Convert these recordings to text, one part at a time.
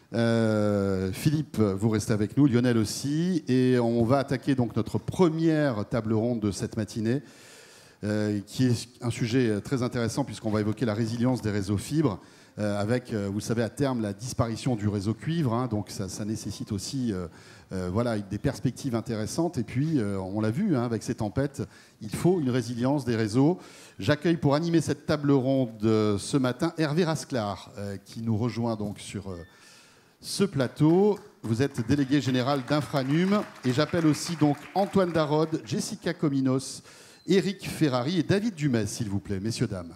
Philippe, vous restez avec nous, Lionel aussi, et on va attaquer donc notre première table ronde de cette matinée, qui est un sujet très intéressant puisqu'on va évoquer la résilience des réseaux fibres, avec, vous le savez, à terme, la disparition du réseau cuivre, hein, donc ça nécessite aussi voilà, des perspectives intéressantes, et puis on l'a vu, hein, avec ces tempêtes, il faut une résilience des réseaux. J'accueille pour animer cette table ronde ce matin Hervé Rasclar, qui nous rejoint donc sur ce plateau. Vous êtes délégué général d'Infranum, et j'appelle aussi donc Antoine Darod, Jessica Cominos, Éric Ferrari et David Dumais, s'il vous plaît, messieurs, dames.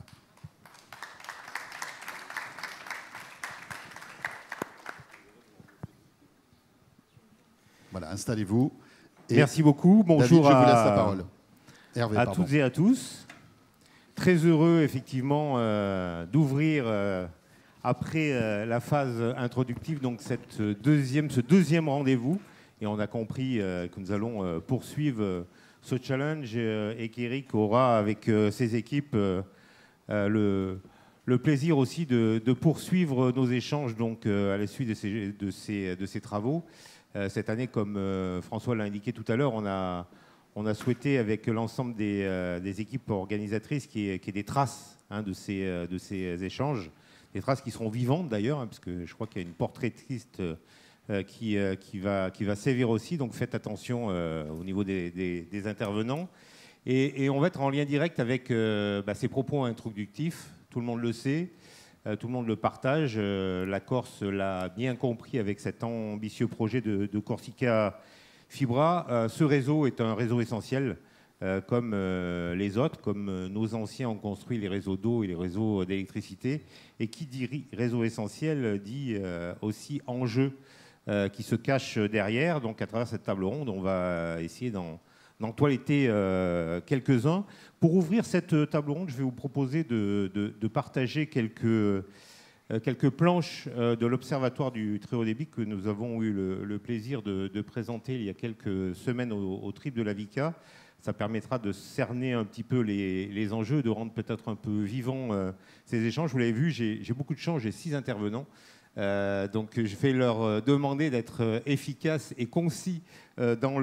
Voilà, installez-vous. Merci beaucoup. Bonjour David, je vous laisse la parole. Hervé, à toutes et à tous. Très heureux, effectivement, d'ouvrir, après la phase introductive, donc ce deuxième rendez-vous. Et on a compris que nous allons poursuivre ce challenge et qu'Éric aura, avec ses équipes, le plaisir aussi de poursuivre nos échanges donc, à la suite de ces travaux. Cette année, comme François l'a indiqué tout à l'heure, on a souhaité, avec l'ensemble des équipes organisatrices, qu'il y ait des traces, hein, de ces échanges, des traces qui seront vivantes d'ailleurs, hein, parce que je crois qu'il y a une portraitiste qui va sévir aussi, donc faites attention au niveau des intervenants. Et on va être en lien direct avec ces propos introductifs, tout le monde le sait. Tout le monde le partage. La Corse l'a bien compris avec cet ambitieux projet de Corsica Fibra. Ce réseau est un réseau essentiel, comme les autres, comme nos anciens ont construit les réseaux d'eau et les réseaux d'électricité. Et qui dit réseau essentiel dit aussi enjeu qui se cache derrière. Donc à travers cette table ronde, on va essayer d'en toiletter quelques-uns. Pour ouvrir cette table ronde, je vais vous proposer de partager quelques planches de l'Observatoire du très haut débit que nous avons eu le plaisir de présenter il y a quelques semaines au Trip de la Vica. Ça permettra de cerner un petit peu les enjeux, de rendre peut-être un peu vivants ces échanges. Vous l'avez vu, j'ai beaucoup de chance, j'ai 6 intervenants. Donc je vais leur demander d'être efficaces et concis dans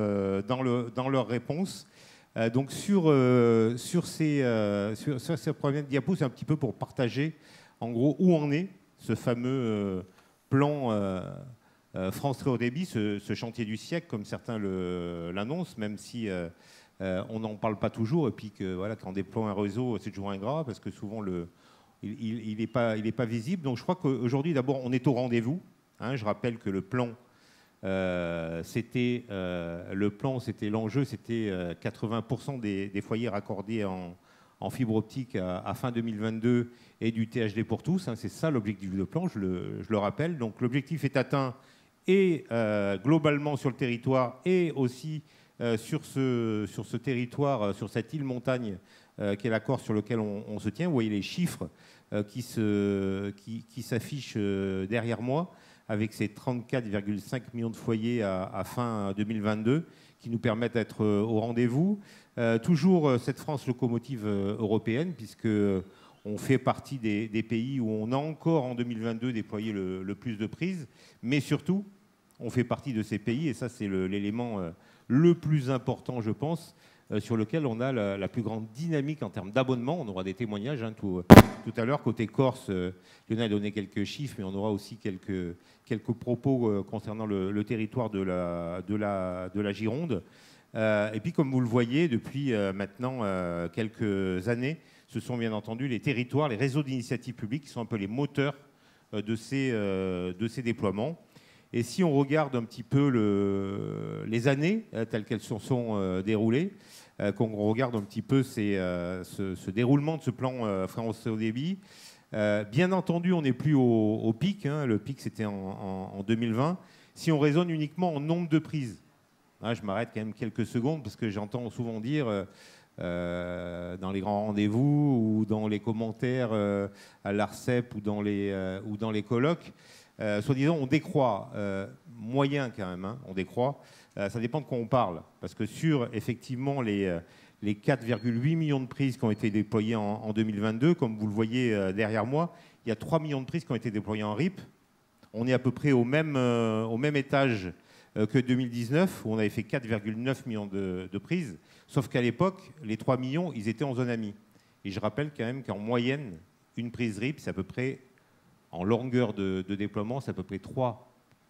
leurs réponses. Donc sur ces premières diapos, c'est un petit peu pour partager en gros où en est ce fameux plan France très haut débit, ce chantier du siècle, comme certains l'annoncent, même si on n'en parle pas toujours, et puis que voilà, quand on déploie un réseau, c'est toujours ingrat, parce que souvent il n'est pas visible. Donc je crois qu'aujourd'hui, d'abord, on est au rendez-vous. Hein, je rappelle que le plan, c'était l'enjeu, c'était 80% des foyers raccordés en fibre optique à fin 2022 et du THD pour tous. Hein, c'est ça l'objectif du plan, je le rappelle. Donc l'objectif est atteint et globalement sur le territoire et aussi sur ce territoire, sur cette île montagne qui est la Corse sur lequel on se tient. Vous voyez les chiffres qui s'affichent derrière moi, avec ces 34,5 millions de foyers à fin 2022, qui nous permettent d'être au rendez-vous. Toujours cette France locomotive européenne, puisqu'on fait partie des pays où on a encore en 2022 déployé le plus de prises, mais surtout, on fait partie de ces pays, et ça c'est l'élément le plus important, je pense, sur lequel on a la plus grande dynamique en termes d'abonnement. On aura des témoignages hein, tout à l'heure. Côté Corse, Lionel a donné quelques chiffres, mais on aura aussi quelques propos concernant le territoire de la Gironde. Et puis, comme vous le voyez, depuis maintenant quelques années, ce sont bien entendu les territoires, les réseaux d'initiatives publiques qui sont un peu les moteurs de ces déploiements. Et si on regarde un petit peu les années telles qu'elles se sont déroulées, qu'on regarde un petit peu ce déroulement de ce plan France au débit, bien entendu, on n'est plus au pic. Hein, le pic, c'était en 2020. Si on raisonne uniquement en nombre de prises, hein, je m'arrête quand même quelques secondes parce que j'entends souvent dire dans les grands rendez-vous ou dans les commentaires à l'ARCEP ou dans les colloques, soi-disant, on décroît, moyen quand même, hein, on décroît. Ça dépend de quoi on parle. Parce que sur, effectivement, les 4,8 millions de prises qui ont été déployées en 2022, comme vous le voyez derrière moi, il y a 3 millions de prises qui ont été déployées en RIP. On est à peu près au même étage que 2019, où on avait fait 4,9 millions de prises. Sauf qu'à l'époque, les 3 millions, ils étaient en zone AMI. Et je rappelle quand même qu'en moyenne, une prise RIP, c'est à peu près, en longueur de déploiement, c'est à peu près 3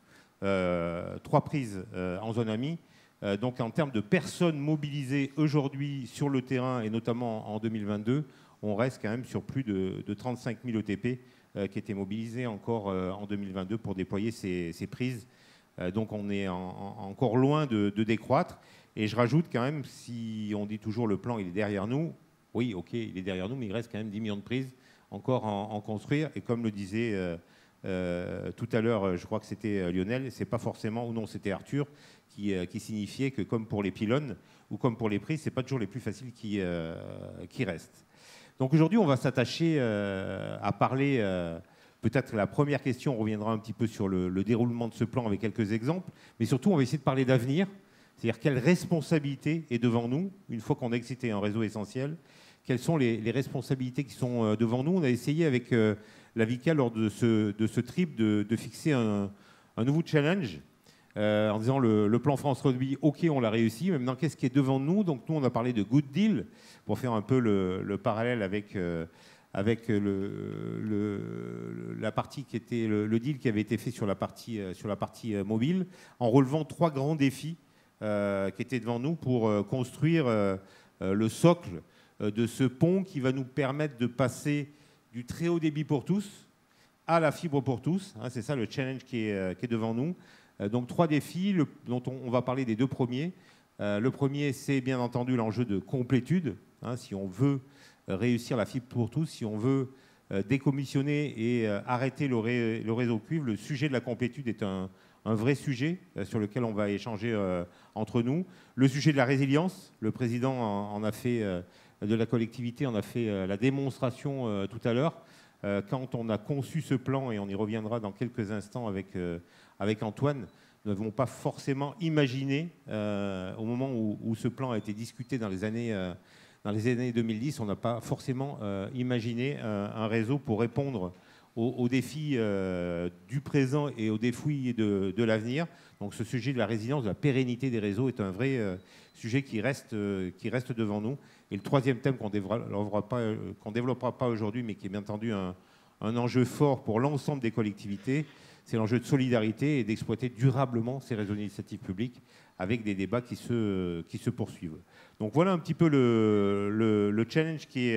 prises en zone AMI. Donc en termes de personnes mobilisées aujourd'hui sur le terrain, et notamment en 2022, on reste quand même sur plus de 35 000 ETP qui étaient mobilisés encore en 2022 pour déployer ces prises. Donc on est encore loin de décroître. Et je rajoute quand même, si on dit toujours le plan il est derrière nous, oui, ok, il est derrière nous, mais il reste quand même 10 millions de prises encore en construire. Et comme le disait tout à l'heure, je crois que c'était Lionel, c'est pas forcément, ou non, c'était Arthur, qui signifiait que comme pour les pylônes ou comme pour les prises, c'est pas toujours les plus faciles qui restent. Donc aujourd'hui, on va s'attacher à parler, peut-être la première question, on reviendra un petit peu sur le déroulement de ce plan avec quelques exemples, mais surtout on va essayer de parler d'avenir, c'est-à-dire quelle responsabilité est devant nous, une fois qu'on a excité un réseau essentiel, quelles sont les responsabilités qui sont devant nous. On a essayé avec la VICA lors de ce trip de fixer un nouveau challenge en disant le plan France Rugby, ok, on l'a réussi, mais maintenant qu'est-ce qui est devant nous? Donc nous, on a parlé de good deal, pour faire un peu le parallèle avec la partie qui était le deal qui avait été fait sur la partie mobile, en relevant 3 grands défis qui étaient devant nous pour construire le socle de ce pont qui va nous permettre de passer du très haut débit pour tous à la fibre pour tous. Hein, c'est ça le challenge qui est devant nous. Donc 3 défis dont on va parler des 2 premiers. Le premier, c'est bien entendu l'enjeu de complétude. Hein, si on veut réussir la fibre pour tous, si on veut décommissionner et arrêter le réseau cuivre, le sujet de la complétude est un vrai sujet sur lequel on va échanger entre nous. Le sujet de la résilience, le président en a fait, de la collectivité en a fait la démonstration tout à l'heure. Quand on a conçu ce plan, et on y reviendra dans quelques instants avec Antoine, nous n'avons pas forcément imaginé, au moment où ce plan a été discuté dans les années 2010, on n'a pas forcément imaginé un réseau pour répondre aux défis du présent et aux défis de l'avenir. Donc ce sujet de la résilience, de la pérennité des réseaux est un vrai sujet qui reste devant nous. Et le troisième thème qu'on ne développera pas aujourd'hui, mais qui est bien entendu un enjeu fort pour l'ensemble des collectivités, c'est l'enjeu de solidarité et d'exploiter durablement ces réseaux d'initiative publique avec des débats qui se poursuivent. Donc voilà un petit peu le challenge qui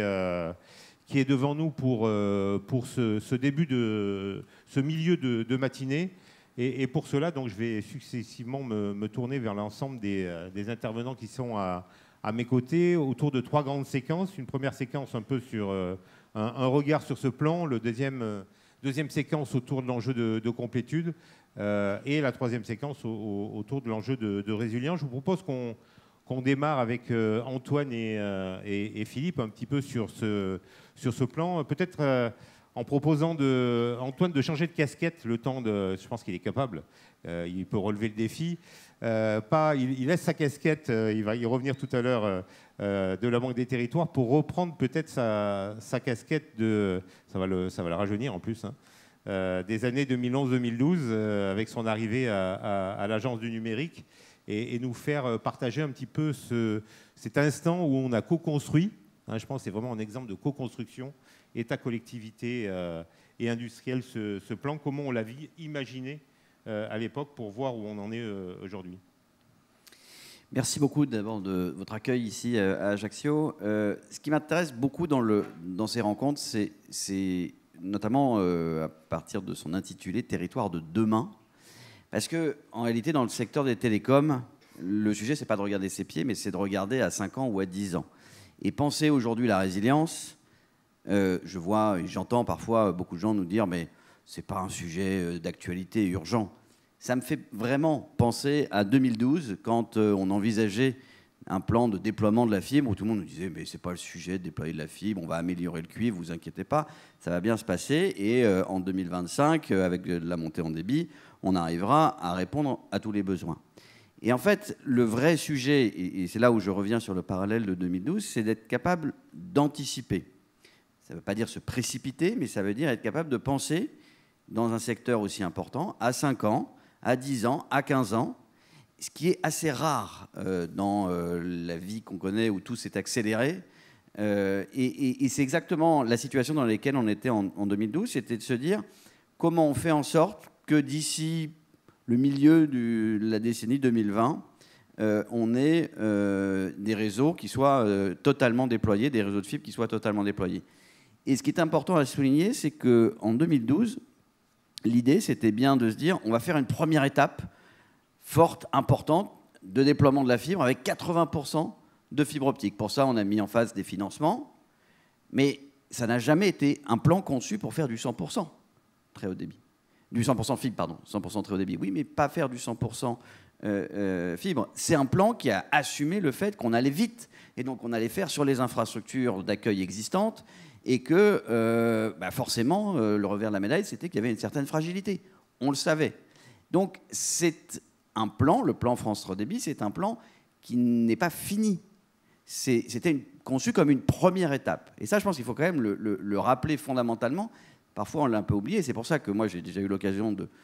est devant nous pour ce début ce milieu de matinée. Et pour cela, donc, je vais successivement me tourner vers l'ensemble des intervenants qui sont à mes côtés autour de 3 grandes séquences. Une première séquence un peu sur un regard sur ce plan, le deuxième séquence autour de l'enjeu de complétude et la troisième séquence autour de l'enjeu de résilience. Je vous propose qu'on démarre avec Antoine et Philippe un petit peu sur ce plan. Peut-être en proposant Antoine de changer de casquette le temps de... Je pense qu'il est capable, il peut relever le défi. Il laisse sa casquette, il va y revenir tout à l'heure, de la Banque des Territoires pour reprendre peut-être sa casquette ça va le rajeunir en plus, hein, des années 2011-2012 avec son arrivée à l'Agence du numérique et nous faire partager un petit peu cet instant où on a co-construit, hein, je pense que c'est vraiment un exemple de co-construction, État, collectivité et industriel, ce plan, comment on l'a imaginé à l'époque pour voir où on en est aujourd'hui. Merci beaucoup d'abord de votre accueil ici à Ajaccio. Ce qui m'intéresse beaucoup dans ces rencontres, c'est notamment à partir de son intitulé « Territoire de demain ». Parce qu'en réalité, dans le secteur des télécoms, le sujet, ce n'est pas de regarder ses pieds, mais c'est de regarder à 5 ans ou à 10 ans. Et penser aujourd'hui la résilience, je vois et j'entends parfois beaucoup de gens nous dire « mais ce n'est pas un sujet d'actualité urgent ». Ça me fait vraiment penser à 2012, quand on envisageait un plan de déploiement de la fibre, où tout le monde nous disait « mais ce n'est pas le sujet de déployer de la fibre, on va améliorer le cuivre, vous inquiétez pas, ça va bien se passer ». Et en 2025, avec la montée en débit, on arrivera à répondre à tous les besoins. Et en fait, le vrai sujet, et c'est là où je reviens sur le parallèle de 2012, c'est d'être capable d'anticiper. Ça ne veut pas dire se précipiter, mais ça veut dire être capable de penser dans un secteur aussi important à 5 ans, à 10 ans, à 15 ans, ce qui est assez rare dans la vie qu'on connaît où tout s'est accéléré. Et c'est exactement la situation dans laquelle on était en 2012, c'était de se dire comment on fait en sorte que d'ici le milieu de la décennie 2020, on ait des réseaux qui soient totalement déployés, des réseaux de fibre qui soient totalement déployés. Et ce qui est important à souligner, c'est qu'en 2012, l'idée, c'était bien de se dire on va faire une première étape forte, importante, de déploiement de la fibre avec 80% de fibre optique. Pour ça, on a mis en face des financements, mais ça n'a jamais été un plan conçu pour faire du 100% très haut débit. Du 100% fibre, pardon, 100% très haut débit. Oui, mais pas faire du 100% fibre. C'est un plan qui a assumé le fait qu'on allait vite, et donc on allait faire sur les infrastructures d'accueil existantes, et que forcément, le revers de la médaille, c'était qu'il y avait une certaine fragilité. On le savait. Donc c'est un plan, le plan France Très Haut Débit, c'est un plan qui n'est pas fini. C'était conçu comme une première étape. Et ça, je pense qu'il faut quand même le rappeler fondamentalement. Parfois, on l'a un peu oublié. C'est pour ça que moi, j'ai déjà eu l'occasion de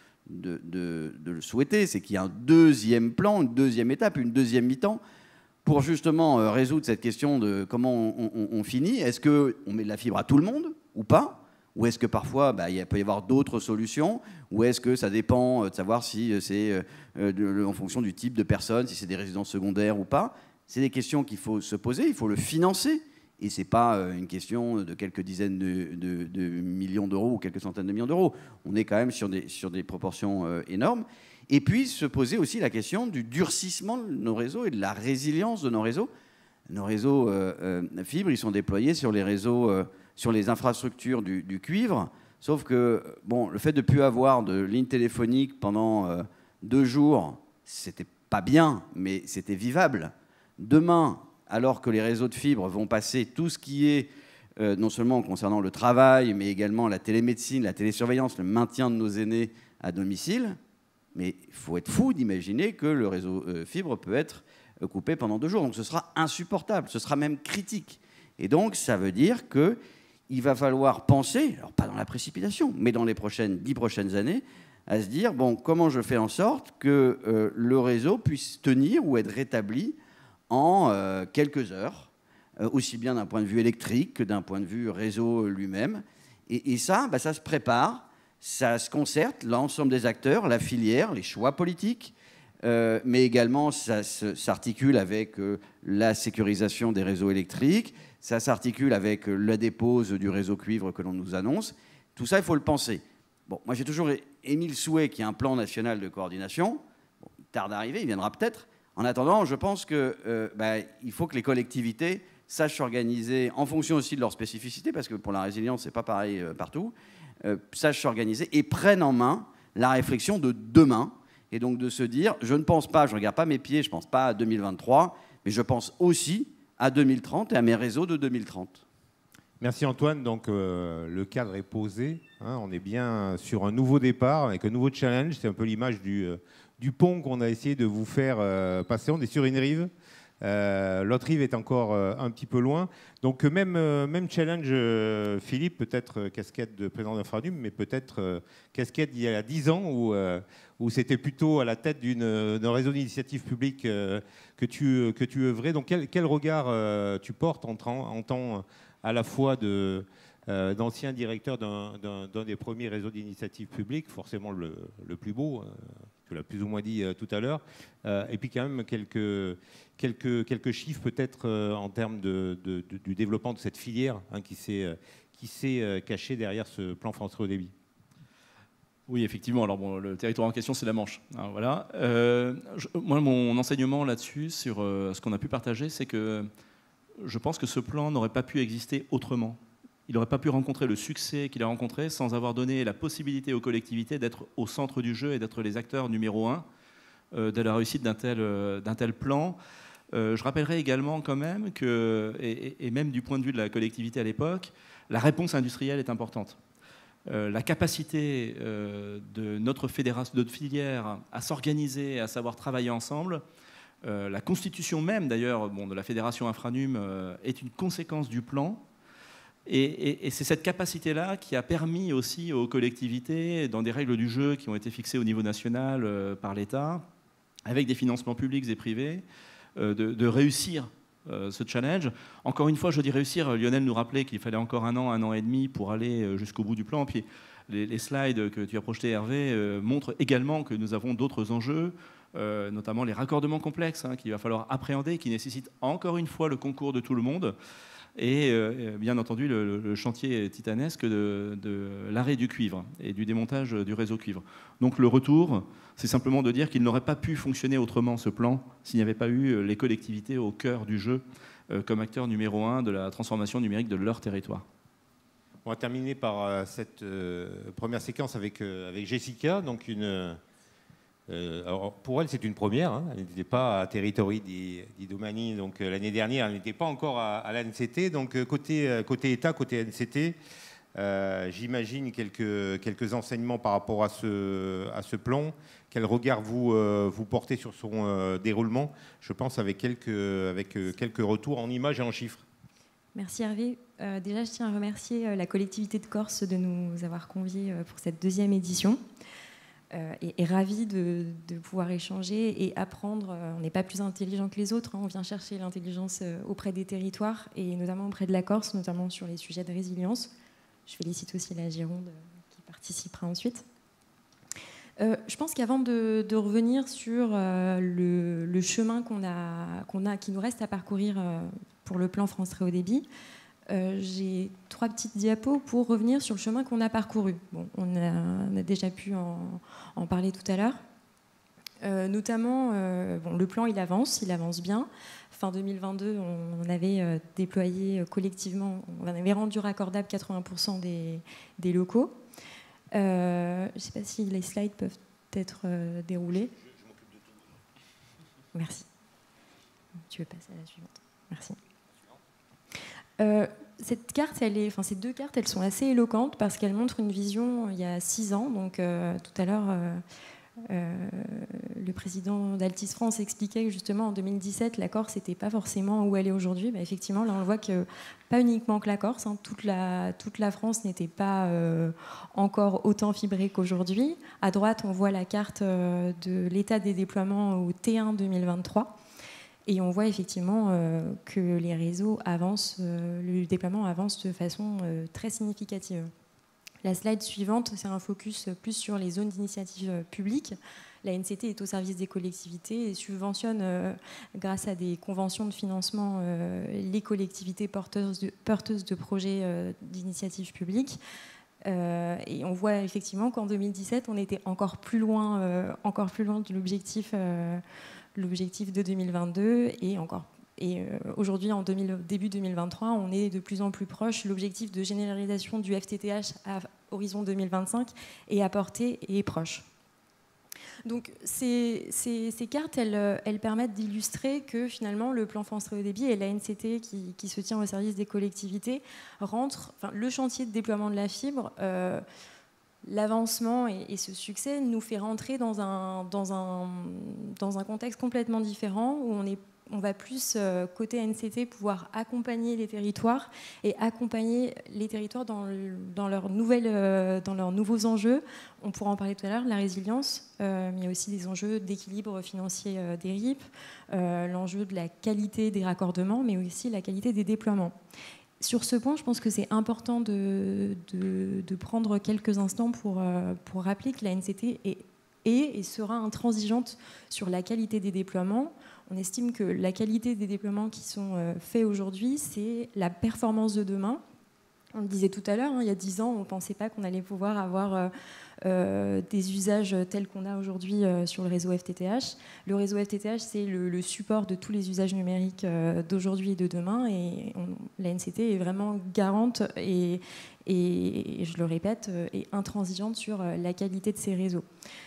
le souhaiter. C'est qu'il y ait un deuxième plan, une deuxième étape, une deuxième mi-temps pour justement résoudre cette question de comment on finit. Est-ce qu'on met de la fibre à tout le monde ou pas ? Ou est-ce que parfois, il peut y avoir d'autres solutions? Ou est-ce que ça dépend de savoir si c'est en fonction du type de personne, si c'est des résidences secondaires ou pas? C'est des questions qu'il faut se poser, il faut le financer. Et ce n'est pas une question de quelques dizaines de millions d'euros ou quelques centaines de millions d'euros. On est quand même sur des proportions énormes. Et puis se poser aussi la question du durcissement de nos réseaux et de la résilience de nos réseaux. Nos réseaux fibres, ils sont déployés sur les réseaux, sur les infrastructures du cuivre. Sauf que le fait de ne plus avoir de ligne téléphonique pendant 2 jours, c'était pas bien, mais c'était vivable. Demain, alors que les réseaux de fibres vont passer tout ce qui est, non seulement concernant le travail, mais également la télémédecine, la télésurveillance, le maintien de nos aînés à domicile, mais il faut être fou d'imaginer que le réseau fibre peut être coupé pendant 2 jours. Donc ce sera insupportable, ce sera même critique. Et donc ça veut dire qu'il va falloir penser, alors pas dans la précipitation, mais dans les 10 prochaines années, à se dire, comment je fais en sorte que le réseau puisse tenir ou être rétabli en quelques heures, aussi bien d'un point de vue électrique que d'un point de vue réseau lui-même. Et ça, ça se prépare, ça se concerte, l'ensemble des acteurs, la filière, les choix politiques, mais également ça s'articule avec la sécurisation des réseaux électriques, ça s'articule avec la dépose du réseau cuivre que l'on nous annonce. Tout ça, il faut le penser. Moi, j'ai toujours émis le souhait qu'il y ait un plan national de coordination. Il tarde à arriver, il viendra peut-être. En attendant, je pense qu'il faut que les collectivités sachent s'organiser en fonction aussi de leurs spécificités, parce que pour la résilience, ce n'est pas pareil partout, sachent s'organiser et prennent en main la réflexion de demain. Et donc de se dire, je ne regarde pas mes pieds, je ne pense pas à 2023, mais je pense aussi à 2030 et à mes réseaux de 2030. Merci Antoine. Donc le cadre est posé. On est bien sur un nouveau départ avec un nouveau challenge. C'est un peu l'image du pont qu'on a essayé de vous faire passer. On est sur une rive. L'autre rive est encore un petit peu loin. Donc même challenge, Philippe, peut-être casquette de président d'Infranum, mais peut-être casquette d'il y a 10 ans où c'était plutôt à la tête d'un réseau d'initiatives publiques que tu œuvrais. Donc quel regard tu portes en tant à la fois d'ancien directeur d'un des premiers réseaux d'initiatives publiques, forcément le plus beau, tu l'as plus ou moins dit tout à l'heure, et puis quand même quelques chiffres peut-être en termes du développement de cette filière qui s'est cachée derrière ce plan France Très Haut Débit. Oui, effectivement. Alors le territoire en question, c'est la Manche. Voilà. Moi, mon enseignement là-dessus, sur ce qu'on a pu partager, c'est que je pense que ce plan n'aurait pas pu exister autrement. Il n'aurait pas pu rencontrer le succès qu'il a rencontré sans avoir donné la possibilité aux collectivités d'être au centre du jeu et d'être les acteurs numéro 1 de la réussite d'un tel plan. Je rappellerai également quand même que, et même du point de vue de la collectivité à l'époque, la réponse industrielle est importante. La capacité de notre fédération, de notre filière à s'organiser, à savoir travailler ensemble, la constitution même d'ailleurs de la fédération Infranum est une conséquence du plan. Et c'est cette capacité-là qui a permis aussi aux collectivités, dans des règles du jeu qui ont été fixées au niveau national par l'État, avec des financements publics et privés, de réussir ce challenge. Encore une fois, je dis réussir, Lionel nous rappelait qu'il fallait encore un an et demi pour aller jusqu'au bout du plan. Puis les slides que tu as projetés, Hervé, montrent également que nous avons d'autres enjeux, notamment les raccordements complexes qu'il va falloir appréhender, qui nécessitent encore une fois le concours de tout le monde. Et bien entendu le chantier titanesque de l'arrêt du cuivre et du démontage du réseau cuivre. Donc le retour, c'est simplement de dire qu'il n'aurait pas pu fonctionner autrement ce plan s'il n'y avait pas eu les collectivités au cœur du jeu comme acteurs numéro 1 de la transformation numérique de leur territoire. On va terminer par cette première séquence avec Jessica, donc alors pour elle, c'est une première. Elle n'était pas à Territory di Domani. Donc l'année dernière, elle n'était pas encore à l'ANCT. Donc côté État, côté ANCT, j'imagine quelques enseignements par rapport à ce plan. Quel regard vous portez sur son déroulement? Je pense avec quelques retours en images et en chiffres. Merci Hervé. Déjà, je tiens à remercier la collectivité de Corse de nous avoir conviés pour cette deuxième édition. Et ravie de pouvoir échanger et apprendre. On n'est pas plus intelligent que les autres. On vient chercher l'intelligence auprès des territoires et notamment auprès de la Corse, notamment sur les sujets de résilience. Je félicite aussi la Gironde qui participera ensuite. Je pense qu'avant de revenir sur le chemin qui nous reste à parcourir pour le plan France Très Haut Débit, j'ai 3 petites diapos pour revenir sur le chemin qu'on a parcouru. Bon, on a déjà pu en parler tout à l'heure. Notamment, le plan, il avance bien. Fin 2022, on avait déployé collectivement, on avait rendu raccordable 80% des locaux. Je ne sais pas si les slides peuvent être déroulés. Je m'occupe de tout. Merci. Tu veux passer à la suivante? Merci. Cette carte, ces 2 cartes, elles sont assez éloquentes parce qu'elles montrent une vision il y a 6 ans. Donc, tout à l'heure, le président d'Altis France expliquait que justement en 2017, la Corse n'était pas forcément où elle est aujourd'hui. Effectivement, là, on voit que pas uniquement que la Corse, toute la France n'était pas encore autant fibrée qu'aujourd'hui. À droite, on voit la carte de l'état des déploiements au T1 2023. Et on voit effectivement que les réseaux avancent, le déploiement avance de façon très significative. La slide suivante, c'est un focus plus sur les zones d'initiative publique. La NCT est au service des collectivités et subventionne, grâce à des conventions de financement, les collectivités porteuses de projets d'initiative publique. Et on voit effectivement qu'en 2017, on était encore plus loin de l'objectif de 2022 et aujourd'hui, en début 2023, on est de plus en plus proche. L'objectif de généralisation du FTTH à horizon 2025 est à portée et est proche. Donc ces cartes, elles permettent d'illustrer que finalement le plan France Très Haut Débit et l'ANCT qui se tient au service des collectivités le chantier de déploiement de la fibre, l'avancement et ce succès nous fait rentrer dans un contexte complètement différent où on va plus, côté NCT, pouvoir accompagner les territoires et accompagner les territoires dans leurs nouveaux enjeux. On pourra en parler tout à l'heure, la résilience, mais il y a aussi des enjeux d'équilibre financier des RIP, l'enjeu de la qualité des raccordements, mais aussi la qualité des déploiements. Sur ce point, je pense que c'est important de prendre quelques instants pour rappeler que la NCT est et sera intransigeante sur la qualité des déploiements. On estime que la qualité des déploiements qui sont faits aujourd'hui, c'est la performance de demain. On le disait tout à l'heure, il y a 10 ans, on ne pensait pas qu'on allait pouvoir avoir des usages tels qu'on a aujourd'hui sur le réseau FTTH. Le réseau FTTH, c'est le support de tous les usages numériques d'aujourd'hui et de demain. Et la NCT est vraiment garante et je le répète, est intransigeante sur la qualité de ces réseaux.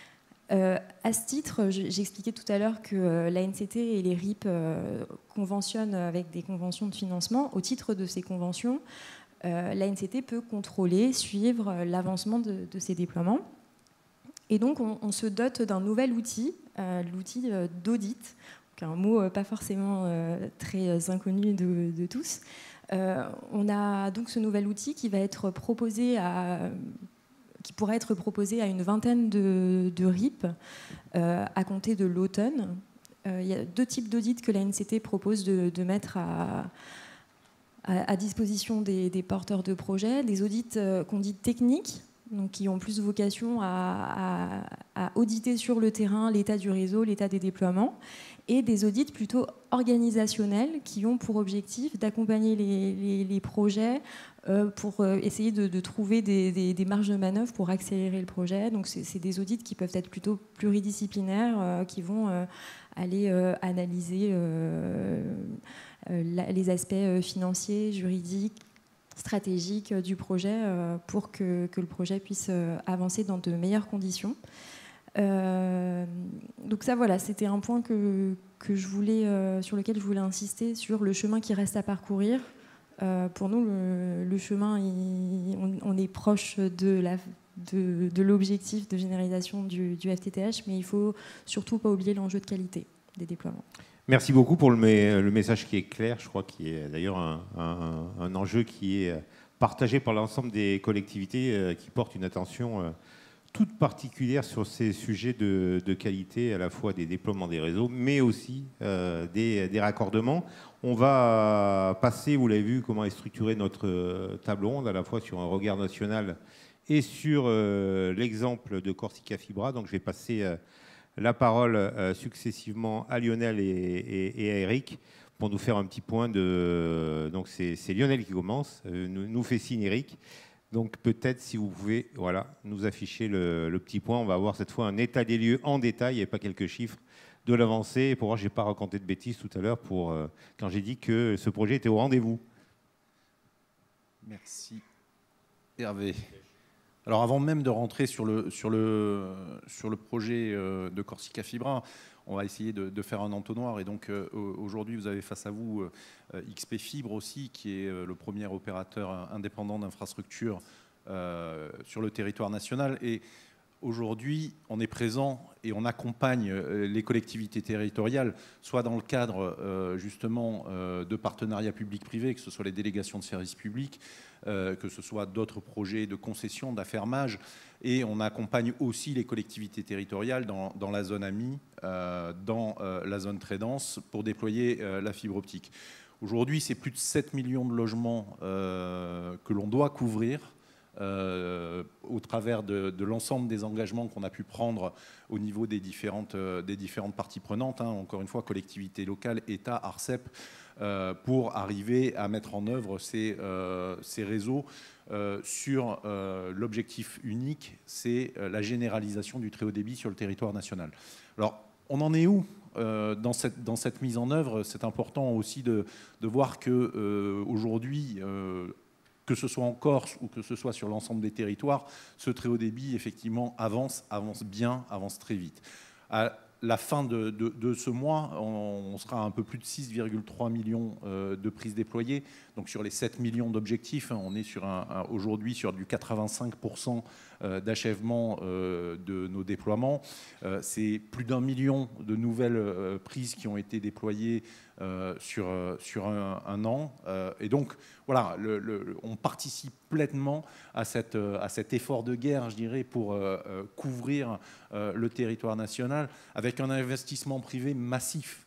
À ce titre, j'expliquais tout à l'heure que l'ANCT et les RIP conventionnent avec des conventions de financement. Au titre de ces conventions, l'ANCT peut contrôler, suivre l'avancement de ces déploiements. Et donc, on se dote d'un nouvel outil, l'outil d'audit, un mot pas forcément très inconnu de tous, On a donc ce nouvel outil qui va être proposé qui pourrait être proposé à une vingtaine de RIP à compter de l'automne. Il y a 2 types d'audits que l'ANCT propose de mettre à disposition des porteurs de projets. Des audits qu'on dit techniques, donc qui ont plus vocation à auditer sur le terrain l'état du réseau, l'état des déploiements, et des audits plutôt organisationnels qui ont pour objectif d'accompagner les projets pour essayer de trouver des marges de manœuvre pour accélérer le projet. Donc c'est des audits qui peuvent être plutôt pluridisciplinaires, qui vont aller analyser les aspects financiers, juridiques, stratégiques du projet pour que le projet puisse avancer dans de meilleures conditions. Donc ça, voilà, c'était un point sur lequel je voulais insister, sur le chemin qui reste à parcourir. Pour nous, le chemin, on est proche de l'objectif de généralisation du FTTH, mais il ne faut surtout pas oublier l'enjeu de qualité des déploiements. Merci beaucoup pour le message qui est clair. Je crois qu'il y a d'ailleurs un enjeu qui est partagé par l'ensemble des collectivités qui portent une attention toute particulière sur ces sujets de qualité, à la fois des déploiements des réseaux, mais aussi des raccordements. On va passer, vous l'avez vu, comment est structurée notre table ronde, à la fois sur un regard national et sur l'exemple de Corsica Fibra. Donc je vais passer la parole successivement à Lionel et à Eric pour nous faire un petit point de... Donc c'est Lionel qui commence, nous fait signe Eric. Donc peut-être si vous pouvez nous afficher le petit point, on va avoir cette fois un état des lieux en détail et pas quelques chiffres de l'avancée. Pour moi, je n'ai pas raconté de bêtises tout à l'heure quand j'ai dit que ce projet était au rendez-vous. Merci Hervé. Alors avant même de rentrer sur le projet de Corsica Fibra, on va essayer de faire un entonnoir. Et donc aujourd'hui, vous avez face à vous XP Fibre aussi, qui est le premier opérateur indépendant d'infrastructures sur le territoire national. Et aujourd'hui, on est présent et on accompagne les collectivités territoriales, soit dans le cadre justement de partenariats publics-privés, que ce soit les délégations de services publics, que ce soit d'autres projets de concession, d'affermage. Et on accompagne aussi les collectivités territoriales dans la zone AMI, dans la zone très dense, pour déployer la fibre optique. Aujourd'hui, c'est plus de 7 millions de logements que l'on doit couvrir au travers de l'ensemble des engagements qu'on a pu prendre au niveau des différentes parties prenantes, hein, encore une fois, collectivités locales, État, ARCEP, pour arriver à mettre en œuvre ces réseaux sur l'objectif unique, c'est la généralisation du très haut débit sur le territoire national. Alors, on en est où dans cette mise en œuvre? C'est important aussi de voir qu'aujourd'hui, que ce soit en Corse ou que ce soit sur l'ensemble des territoires, ce très haut débit, effectivement, avance bien, avance très vite. À la fin de ce mois, on sera à un peu plus de 6,3 millions de prises déployées. Donc sur les 7 millions d'objectifs, on est aujourd'hui sur du 85% d'achèvement de nos déploiements. C'est plus d'1 million de nouvelles prises qui ont été déployées sur un an. Et donc, voilà, on participe pleinement à cet effort de guerre, je dirais, pour couvrir le territoire national avec un investissement privé massif.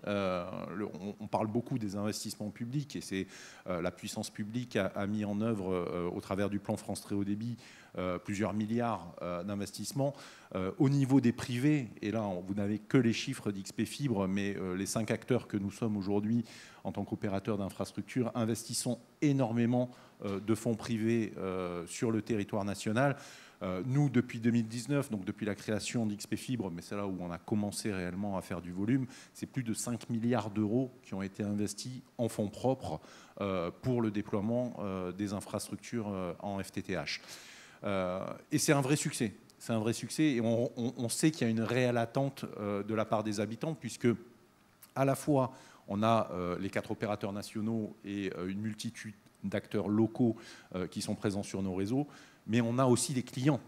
On parle beaucoup des investissements publics et c'est la puissance publique a mis en œuvre au travers du plan France Très Haut Débit plusieurs milliards d'investissements. Au niveau des privés, et là vous n'avez que les chiffres d'XP Fibre, mais les 5 acteurs que nous sommes aujourd'hui en tant qu'opérateurs d'infrastructures investissons énormément de fonds privés sur le territoire national. Nous, depuis 2019, donc depuis la création d'XP Fibre, mais c'est là où on a commencé réellement à faire du volume, c'est plus de 5 milliards d'euros qui ont été investis en fonds propres pour le déploiement des infrastructures en FTTH. Et c'est un vrai succès. C'est un vrai succès et on sait qu'il y a une réelle attente de la part des habitants puisque à la fois on a les 4 opérateurs nationaux et une multitude d'acteurs locaux qui sont présents sur nos réseaux, mais on a aussi des clients.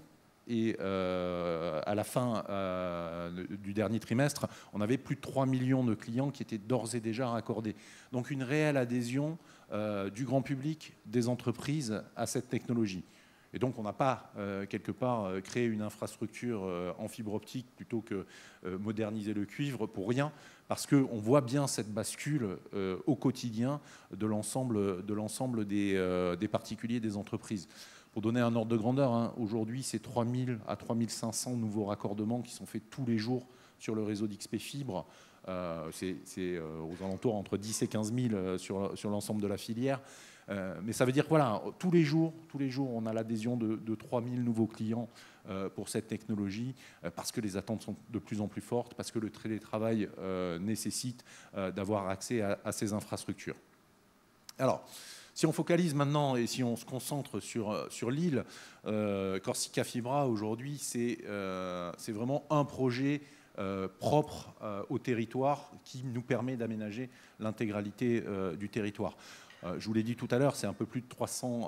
et à la fin du dernier trimestre, on avait plus de 3 millions de clients qui étaient d'ores et déjà raccordés. Donc une réelle adhésion du grand public, des entreprises à cette technologie. Et donc on n'a pas, quelque part, créé une infrastructure en fibre optique plutôt que moderniser le cuivre pour rien, parce qu'on voit bien cette bascule au quotidien de l'ensemble des particuliers, des entreprises. Pour donner un ordre de grandeur, hein, aujourd'hui, c'est 3 000 à 3 500 nouveaux raccordements qui sont faits tous les jours sur le réseau d'XP Fibre. C'est aux alentours entre 10 et 15 000 sur l'ensemble de la filière. Mais ça veut dire que voilà, tous les jours, on a l'adhésion de 3 000 nouveaux clients pour cette technologie, parce que les attentes sont de plus en plus fortes, parce que le télétravail nécessite d'avoir accès à ces infrastructures. Alors, si on focalise maintenant et si on se concentre sur l'île, Corsica Fibra aujourd'hui, c'est vraiment un projet propre au territoire qui nous permet d'aménager l'intégralité du territoire. Je vous l'ai dit tout à l'heure, c'est un peu plus de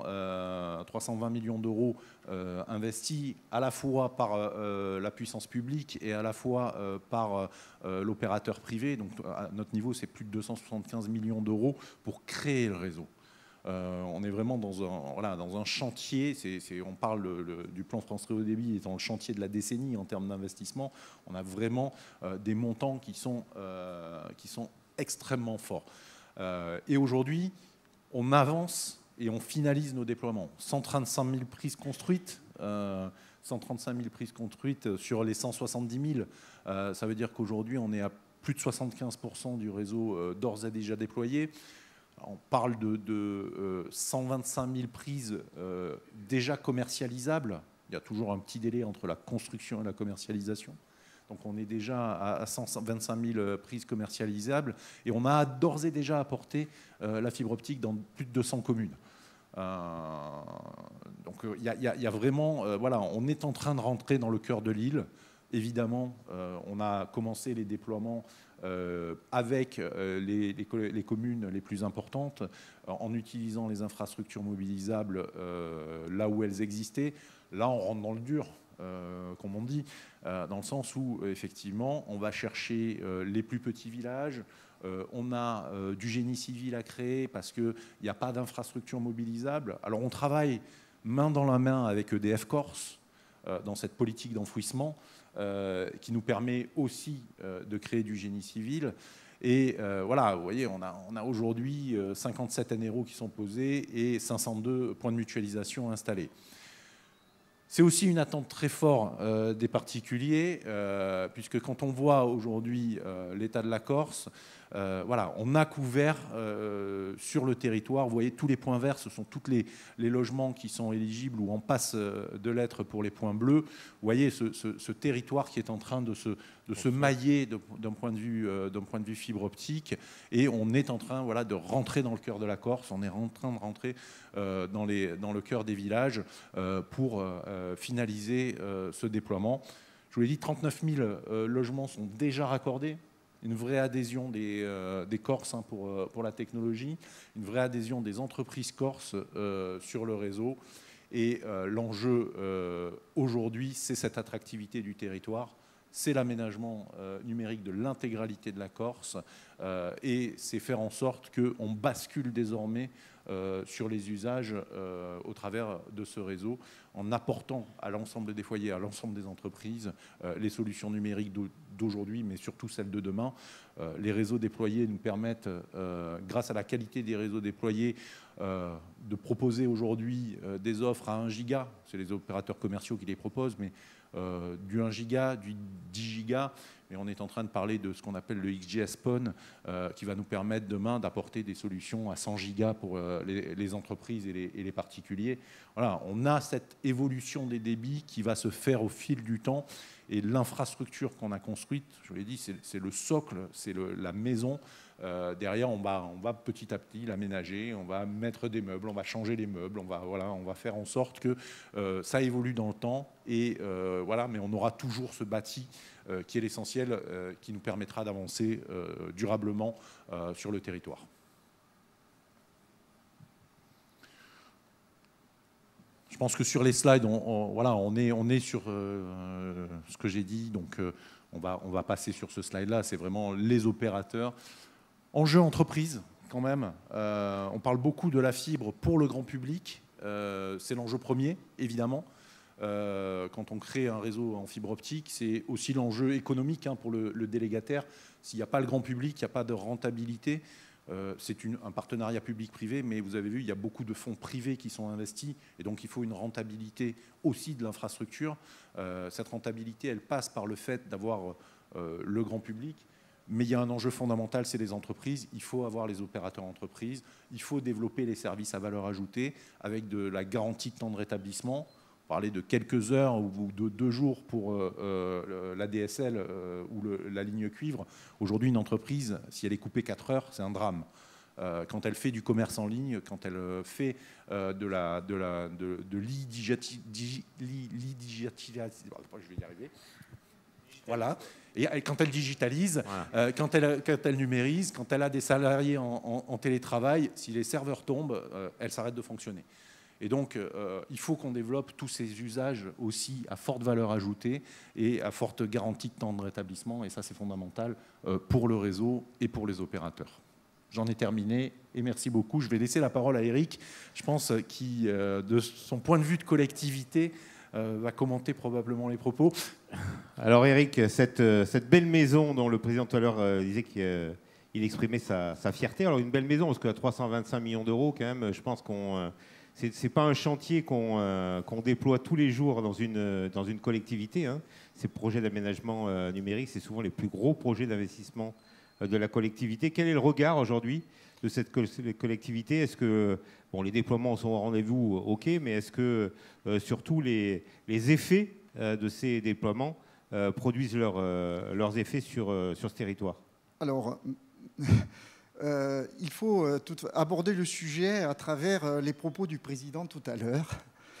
320 millions d'euros investis à la fois par la puissance publique et à la fois par l'opérateur privé. Donc à notre niveau, c'est plus de 275 millions d'euros pour créer le réseau. On est vraiment dans un chantier, on parle du plan France Très Haut Débit étant le chantier de la décennie en termes d'investissement. On a vraiment des montants qui sont extrêmement forts. Et aujourd'hui, on avance et on finalise nos déploiements. 135 000 prises construites, 135 000 prises construites sur les 170 000. Ça veut dire qu'aujourd'hui, on est à plus de 75% du réseau d'ores et déjà déployé. On parle de 125 000 prises déjà commercialisables. Il y a toujours un petit délai entre la construction et la commercialisation. Donc on est déjà à 125 000 prises commercialisables et on a d'ores et déjà apporté la fibre optique dans plus de 200 communes. Donc il y a vraiment, voilà, on est en train de rentrer dans le cœur de l'île. Évidemment, on a commencé les déploiements avec les communes les plus importantes, en utilisant les infrastructures mobilisables là où elles existaient. Là, on rentre dans le dur, comme on dit, dans le sens où, effectivement, on va chercher les plus petits villages. On a du génie civil à créer parce qu'il n'y a pas d'infrastructure mobilisable. Alors, on travaille main dans la main avec EDF Corse dans cette politique d'enfouissement qui nous permet aussi de créer du génie civil. Et voilà, vous voyez, on a aujourd'hui 57 NRO qui sont posés et 502 points de mutualisation installés. C'est aussi une attente très forte des particuliers, puisque quand on voit aujourd'hui l'état de la Corse, voilà, on a couvert sur le territoire, vous voyez, tous les points verts, ce sont tous les logements qui sont éligibles ou en passe de l'être pour les points bleus. Vous voyez ce territoire qui est en train de se mailler d'un point de vue fibre optique, et on est en train, voilà, de rentrer dans le cœur de la Corse, on est en train de rentrer dans le cœur des villages pour finaliser ce déploiement. Je vous l'ai dit, 39 000 logements sont déjà raccordés. Une vraie adhésion des Corses pour la technologie, une vraie adhésion des entreprises corses sur le réseau. Et l'enjeu aujourd'hui, c'est cette attractivité du territoire, c'est l'aménagement numérique de l'intégralité de la Corse, et c'est faire en sorte qu'on bascule désormais sur les usages au travers de ce réseau, en apportant à l'ensemble des foyers, à l'ensemble des entreprises, les solutions numériques d'aujourd'hui, mais surtout celles de demain. Les réseaux déployés nous permettent, grâce à la qualité des réseaux déployés, de proposer aujourd'hui des offres à 1 giga. C'est les opérateurs commerciaux qui les proposent, mais du 1 giga, du 10 gigas. Et on est en train de parler de ce qu'on appelle le XGS PON, qui va nous permettre demain d'apporter des solutions à 100 gigas pour les entreprises et les particuliers. Voilà, on a cette évolution des débits qui va se faire au fil du temps. Et l'infrastructure qu'on a construite, je vous l'ai dit, c'est le socle, c'est la maison. Derrière, on va petit à petit l'aménager, on va mettre des meubles, on va changer les meubles, on va faire en sorte que ça évolue dans le temps. Et voilà, mais on aura toujours ce bâti qui est l'essentiel, qui nous permettra d'avancer durablement sur le territoire. Je pense que sur les slides, voilà, on est sur ce que j'ai dit. Donc, on va passer sur ce slide-là. C'est vraiment les opérateurs. Enjeu entreprise, quand même. On parle beaucoup de la fibre pour le grand public. C'est l'enjeu premier, évidemment. Quand on crée un réseau en fibre optique, c'est aussi l'enjeu économique pour le délégataire. S'il n'y a pas le grand public, il n'y a pas de rentabilité. C'est un partenariat public-privé, mais vous avez vu, il y a beaucoup de fonds privés qui sont investis, et donc il faut une rentabilité aussi de l'infrastructure. Cette rentabilité, elle passe par le fait d'avoir le grand public, mais il y a un enjeu fondamental, c'est les entreprises. Il faut avoir les opérateurs entreprises, il faut développer les services à valeur ajoutée avec de la garantie de temps de rétablissement. Parler de quelques heures ou de 2 jours pour la DSL ou la ligne cuivre. Aujourd'hui, une entreprise, si elle est coupée 4 heures, c'est un drame. Quand elle fait du commerce en ligne, quand elle fait de l'e-digitalisation, je vais y arriver. Voilà. Et quand elle digitalise, voilà. Quand elle numérise, quand elle a des salariés en télétravail, si les serveurs tombent, elle s'arrête de fonctionner. Et donc, il faut qu'on développe tous ces usages aussi à forte valeur ajoutée et à forte garantie de temps de rétablissement. Et ça, c'est fondamental pour le réseau et pour les opérateurs. J'en ai terminé et merci beaucoup. Je vais laisser la parole à Eric, je pense, qui, de son point de vue de collectivité, va commenter probablement les propos. Alors Eric, cette belle maison dont le président tout à l'heure disait qu'il exprimait sa fierté. Alors une belle maison, parce qu'à 325 millions d'euros, quand même, je pense qu'on... C'est pas un chantier qu'on déploie tous les jours dans une collectivité. Hein. Ces projets d'aménagement numérique, c'est souvent les plus gros projets d'investissement de la collectivité. Quel est le regard aujourd'hui de cette collectivité? Est-ce que les déploiements sont au rendez-vous, ok, mais est-ce que surtout les effets de ces déploiements produisent leurs effets sur ce territoire? Alors, il faut aborder le sujet à travers les propos du président tout à l'heure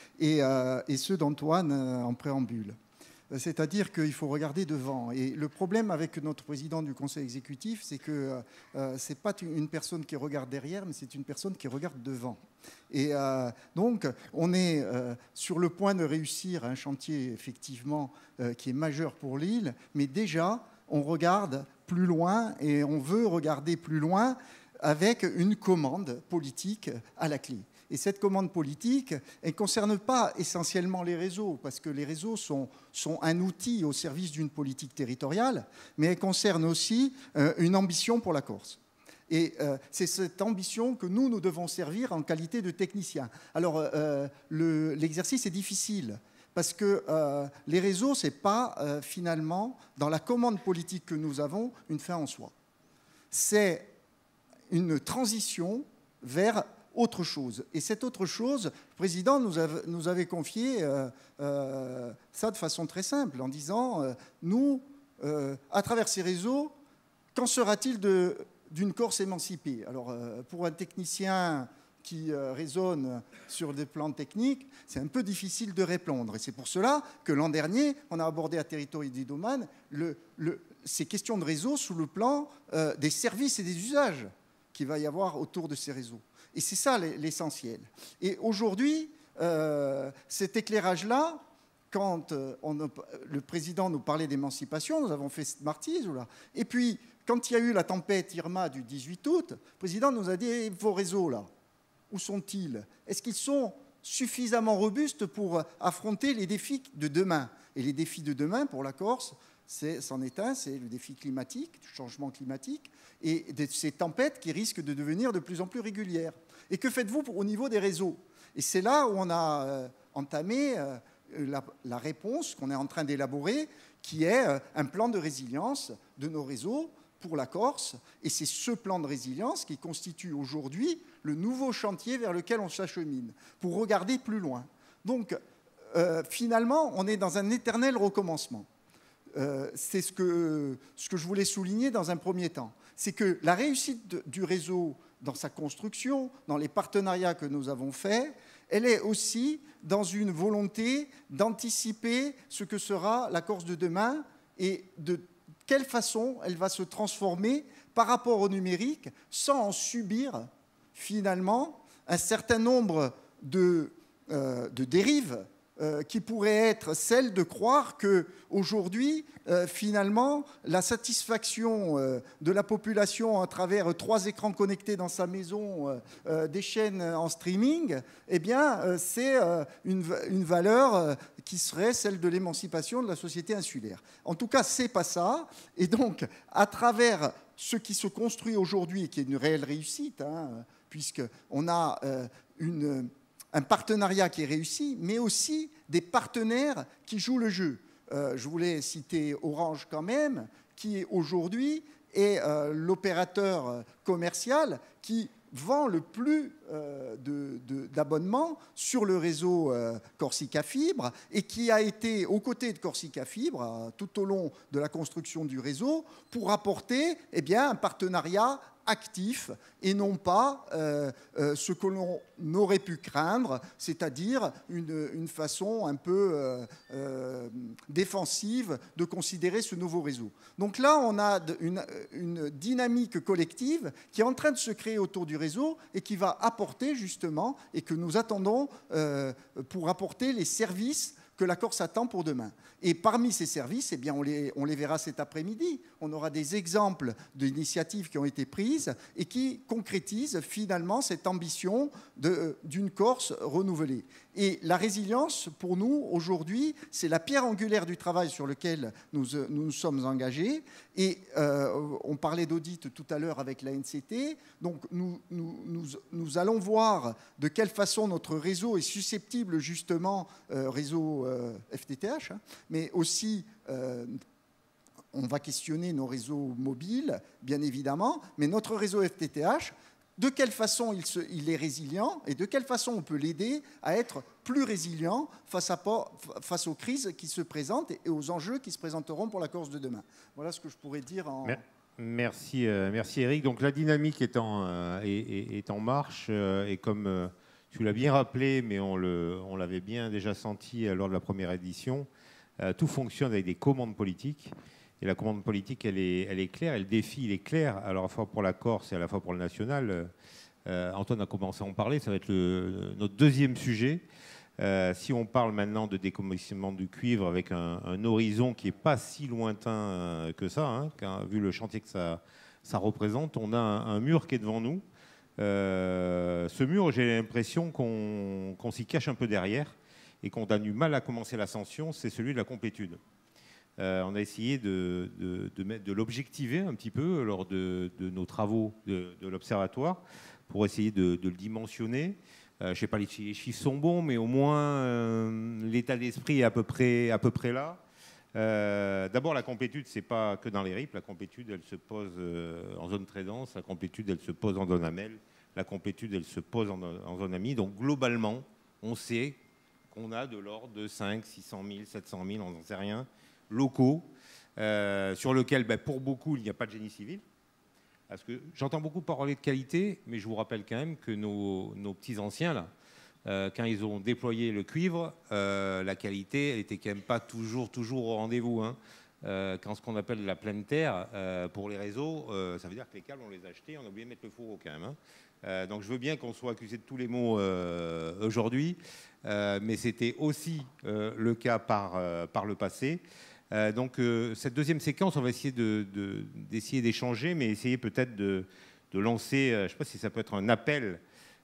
et ceux d'Antoine en préambule. C'est-à-dire qu'il faut regarder devant. Et le problème avec notre président du conseil exécutif, c'est que ce n'est pas une personne qui regarde derrière, mais c'est une personne qui regarde devant. Et donc, on est sur le point de réussir un chantier, effectivement, qui est majeur pour l'île, mais déjà, on regarde plus loin et on veut regarder plus loin avec une commande politique à la clé. Et cette commande politique, elle ne concerne pas essentiellement les réseaux, parce que les réseaux sont un outil au service d'une politique territoriale, mais elle concerne aussi une ambition pour la Corse. Et c'est cette ambition que nous devons servir en qualité de techniciens. Alors, l'exercice est difficile, parce que les réseaux, ce n'est pas finalement, dans la commande politique que nous avons, une fin en soi. C'est une transition vers autre chose. Et cette autre chose, le président nous avait confié ça de façon très simple, en disant, nous, à travers ces réseaux, qu'en sera-t-il d'une Corse émancipée? Alors, pour un technicien qui raisonne sur des plans techniques, c'est un peu difficile de répondre. Et c'est pour cela que l'an dernier, on a abordé à Territoire et Domaines ces questions de réseau sous le plan des services et des usages qu'il va y avoir autour de ces réseaux. Et c'est ça l'essentiel. Et aujourd'hui, cet éclairage-là, quand le président nous parlait d'émancipation, nous avons fait Smarties, là. Et puis, quand il y a eu la tempête Irma du 18 août, le président nous a dit, vos réseaux, là, où sont-ils? Est-ce qu'ils sont suffisamment robustes pour affronter les défis de demain? Et les défis de demain, pour la Corse, c'en est un, c'est le défi climatique, du changement climatique, et de ces tempêtes qui risquent de devenir de plus en plus régulières. Et que faites-vous au niveau des réseaux? Et c'est là où on a entamé la réponse qu'on est en train d'élaborer, qui est un plan de résilience de nos réseaux pour la Corse. Et c'est ce plan de résilience qui constitue aujourd'hui le nouveau chantier vers lequel on s'achemine, pour regarder plus loin. Donc, finalement, on est dans un éternel recommencement. C'est ce que je voulais souligner dans un premier temps. C'est que la réussite du réseau dans sa construction, dans les partenariats que nous avons faits, elle est aussi dans une volonté d'anticiper ce que sera la Corse de demain et de quelle façon elle va se transformer par rapport au numérique sans en subir finalement un certain nombre de de dérive qui pourrait être celle de croire qu'aujourd'hui, finalement, la satisfaction de la population à travers 3 écrans connectés dans sa maison, des chaînes en streaming, eh bien, c'est une valeur qui serait celle de l'émancipation de la société insulaire. En tout cas, c'est pas ça. Et donc, à travers ce qui se construit aujourd'hui, et qui est une réelle réussite, hein, puisqu'on a un partenariat qui est réussi, mais aussi des partenaires qui jouent le jeu. Je voulais citer Orange quand même, qui aujourd'hui est l'opérateur commercial qui vend le plus d'abonnements sur le réseau Corsica Fibre et qui a été aux côtés de Corsica Fibre tout au long de la construction du réseau pour apporter un partenariat actif et non pas ce que l'on aurait pu craindre, c'est-à-dire une façon un peu défensive de considérer ce nouveau réseau. Donc là, on a une dynamique collective qui est en train de se créer autour du réseau et qui va apporter justement, et que nous attendons pour apporter les services que la Corse attend pour demain. Et parmi ces services, on les verra cet après-midi. On aura des exemples d'initiatives qui ont été prises et qui concrétisent finalement cette ambition d'une Corse renouvelée. Et la résilience, pour nous, aujourd'hui, c'est la pierre angulaire du travail sur lequel nous sommes engagés. Et on parlait d'audit tout à l'heure avec la NCT. Donc nous allons voir de quelle façon notre réseau est susceptible, justement, réseau FTTH, hein, mais aussi on va questionner nos réseaux mobiles, bien évidemment, mais notre réseau FTTH, de quelle façon il est résilient et de quelle façon on peut l'aider à être plus résilient face aux crises qui se présentent et aux enjeux qui se présenteront pour la Corse de demain. Voilà ce que je pourrais dire en... Merci Eric. Donc la dynamique est en marche et comme tu l'as bien rappelé, mais on l'avait bien déjà senti lors de la première édition, tout fonctionne avec des commandes politiques. Et la commande politique, elle est claire, et le défi, il est clair, alors à la fois pour la Corse et à la fois pour le national. Antoine a commencé à en parler, ça va être notre deuxième sujet. Si on parle maintenant de décommissionnement du cuivre avec un horizon qui n'est pas si lointain que ça, hein, vu le chantier que ça représente, on a un mur qui est devant nous. Ce mur, j'ai l'impression qu'on s'y cache un peu derrière et qu'on a du mal à commencer l'ascension, c'est celui de la complétude. On a essayé de l'objectiver un petit peu lors de nos travaux de l'Observatoire pour essayer de le dimensionner. Je ne sais pas si les chiffres sont bons, mais au moins l'état d'esprit est à peu près là. D'abord, la complétude, ce n'est pas que dans les RIP. La complétude, elle se pose en zone très dense. La complétude, elle se pose en zone AMEL. La complétude, elle se pose en zone AMI. Donc, globalement, on sait qu'on a de l'ordre de 5, 600 000, 700 000, on n'en sait rien, locaux, sur lesquels, pour beaucoup, il n'y a pas de génie civil. Parce que j'entends beaucoup parler de qualité, mais je vous rappelle quand même que nos petits anciens, là, quand ils ont déployé le cuivre, la qualité, elle n'était quand même pas toujours au rendez-vous. Hein. Quand ce qu'on appelle la pleine terre, pour les réseaux, ça veut dire que les câbles, on les a achetés, on a oublié de mettre le fourreau quand même. Hein. Donc je veux bien qu'on soit accusé de tous les maux aujourd'hui, mais c'était aussi le cas par le passé. Donc cette deuxième séquence, on va essayer d'essayer d'échanger, mais essayer peut-être de lancer, je ne sais pas si ça peut être un appel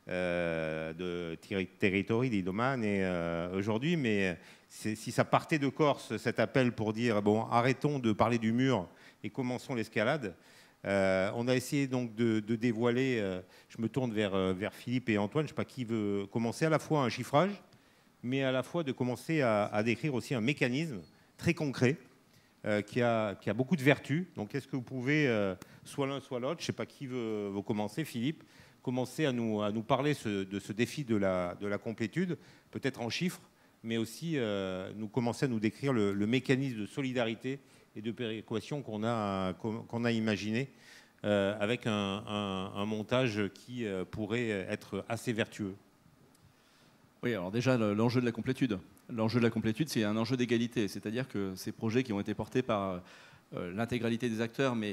de Territory, d'Idoman aujourd'hui, mais si ça partait de Corse, cet appel pour dire bon, arrêtons de parler du mur et commençons l'escalade. On a essayé donc de dévoiler, je me tourne vers Philippe et Antoine, je ne sais pas qui veut commencer, à la fois un chiffrage, mais à la fois de commencer à décrire aussi un mécanisme très concret qui a beaucoup de vertus. Donc est-ce que vous pouvez, soit l'un soit l'autre, je ne sais pas qui veut commencer, Philippe, commencer à nous parler de ce défi de la complétude, peut-être en chiffres, mais aussi nous commencer à nous décrire le mécanisme de solidarité et de péréquation qu'on a imaginé avec un montage qui pourrait être assez vertueux. Oui, alors déjà, l'enjeu de la complétude. L'enjeu de la complétude, c'est un enjeu d'égalité. C'est-à-dire que ces projets qui ont été portés par l'intégralité des acteurs, mais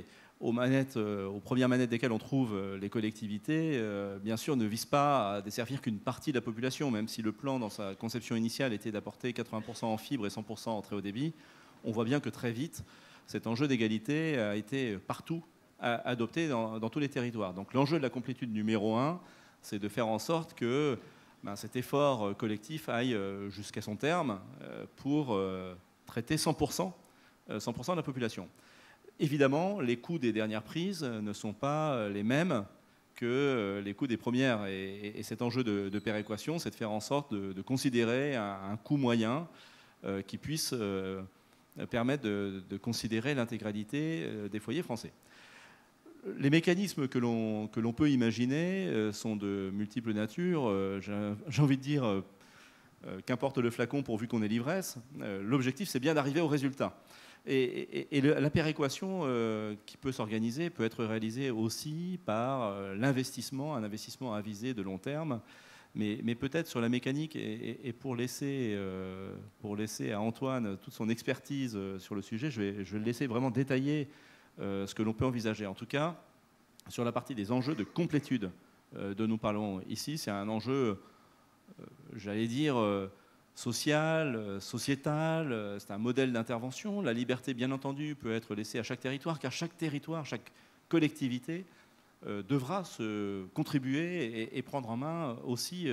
aux premières manettes desquelles on trouve les collectivités, bien sûr, ne vise pas à desservir qu'une partie de la population, même si le plan, dans sa conception initiale, était d'apporter 80% en fibre et 100% en très haut débit. On voit bien que très vite, cet enjeu d'égalité a été partout adopté dans tous les territoires. Donc l'enjeu de la complétude numéro 1, c'est de faire en sorte que cet effort collectif aille jusqu'à son terme pour traiter 100% de la population. Évidemment, les coûts des dernières prises ne sont pas les mêmes que les coûts des premières. Et cet enjeu de péréquation, c'est de faire en sorte de considérer un coût moyen qui puisse permettre de considérer l'intégralité des foyers français. Les mécanismes que l'on peut imaginer sont de multiples natures. J'ai envie de dire, qu'importe le flacon pourvu qu'on ait l'ivresse, l'objectif, c'est bien d'arriver au résultat. Et la péréquation qui peut s'organiser peut être réalisée aussi par l'investissement, un investissement à visée de long terme, mais peut-être sur la mécanique, et pour laisser à Antoine toute son expertise sur le sujet, je vais le laisser vraiment détailler ce que l'on peut envisager. En tout cas, sur la partie des enjeux de complétude dont nous parlons ici, c'est un enjeu, j'allais dire, social, sociétal, c'est un modèle d'intervention. La liberté, bien entendu, peut être laissée à chaque territoire, car chaque territoire, chaque collectivité devra se contribuer et prendre en main aussi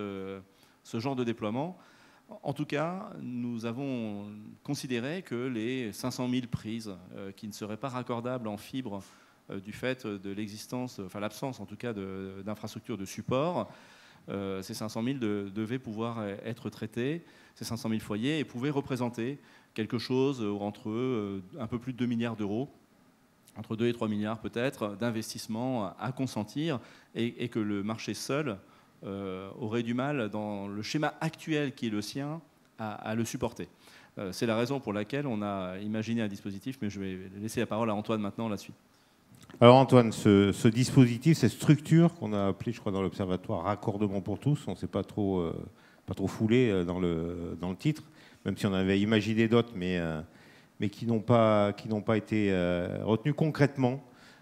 ce genre de déploiement. En tout cas, nous avons considéré que les 500 000 prises qui ne seraient pas raccordables en fibre du fait de l'existence, enfin l'absence en tout cas d'infrastructures de support, ces 500 000 devaient pouvoir être traités, ces 500 000 foyers, et pouvaient représenter quelque chose entre un peu plus de 2 milliards d'euros, entre 2 et 3 milliards peut-être, d'investissements à consentir, et que le marché seul aurait du mal, dans le schéma actuel qui est le sien, à le supporter. C'est la raison pour laquelle on a imaginé un dispositif, mais je vais laisser la parole à Antoine maintenant là-dessus. Alors Antoine, ce dispositif, cette structure qu'on a appelée, je crois, dans l'Observatoire Raccordement pour tous, on ne s'est pas trop foulé dans le titre, même si on avait imaginé d'autres, mais qui n'ont pas été retenus concrètement.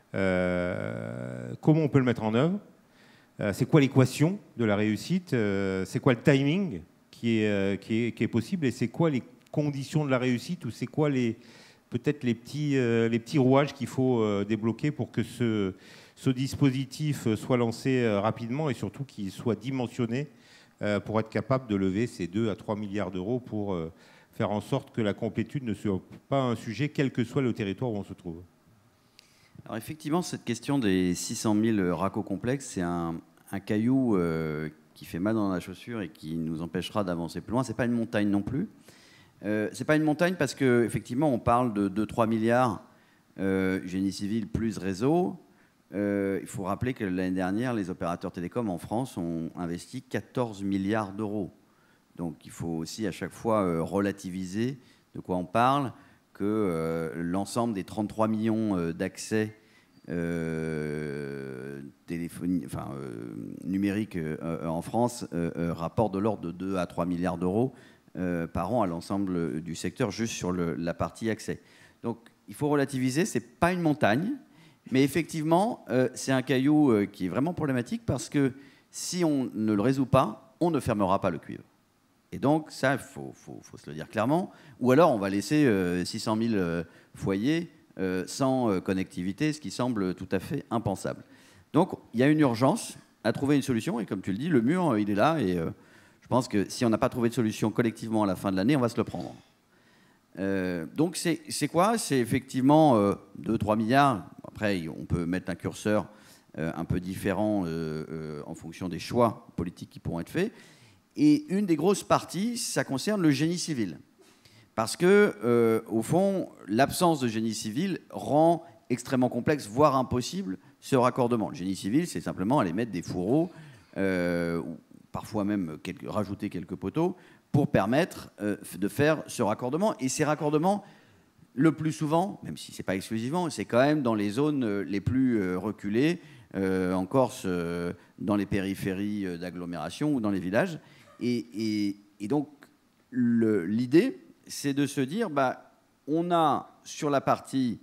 Comment on peut le mettre en œuvre? C'est quoi l'équation de la réussite? C'est quoi le timing qui est possible? Et c'est quoi les conditions de la réussite? Ou c'est quoi peut-être les petits rouages qu'il faut débloquer pour que ce dispositif soit lancé rapidement et surtout qu'il soit dimensionné pour être capable de lever ces 2 à 3 milliards d'euros pour faire en sorte que la complétude ne soit pas un sujet, quel que soit le territoire où on se trouve? Alors effectivement, cette question des 600 000 raccords complexes, c'est un caillou qui fait mal dans la chaussure et qui nous empêchera d'avancer plus loin. Ce n'est pas une montagne non plus. C'est pas une montagne parce qu'effectivement, on parle de 2-3 milliards génie civil plus réseau. Il faut rappeler que l'année dernière, les opérateurs télécoms en France ont investi 14 milliards d'euros. Donc il faut aussi à chaque fois relativiser de quoi on parle, que l'ensemble des 33 millions d'accès numériques en France rapportent de l'ordre de 2 à 3 milliards d'euros par an à l'ensemble du secteur, juste sur la partie accès. Donc il faut relativiser, ce n'est pas une montagne, mais effectivement, c'est un caillou qui est vraiment problématique parce que si on ne le résout pas, on ne fermera pas le cuivre. Et donc ça, il faut se le dire clairement. Ou alors on va laisser 600 000 foyers sans connectivité, ce qui semble tout à fait impensable. Donc il y a une urgence à trouver une solution, et comme tu le dis, le mur, il est là, et je pense que si on n'a pas trouvé de solution collectivement à la fin de l'année, on va se le prendre. Donc c'est quoi? C'est effectivement 2-3 milliards. Après, on peut mettre un curseur un peu différent en fonction des choix politiques qui pourront être faits. Et une des grosses parties, ça concerne le génie civil. Parce que, au fond, l'absence de génie civil rend extrêmement complexe, voire impossible, ce raccordement. Le génie civil, c'est simplement aller mettre des fourreaux, ou parfois même rajouter quelques poteaux, pour permettre de faire ce raccordement. Et ces raccordements, le plus souvent, même si ce n'est pas exclusivement, c'est quand même dans les zones les plus reculées, en Corse, dans les périphéries d'agglomération ou dans les villages. Et donc, l'idée, c'est de se dire, on a sur la partie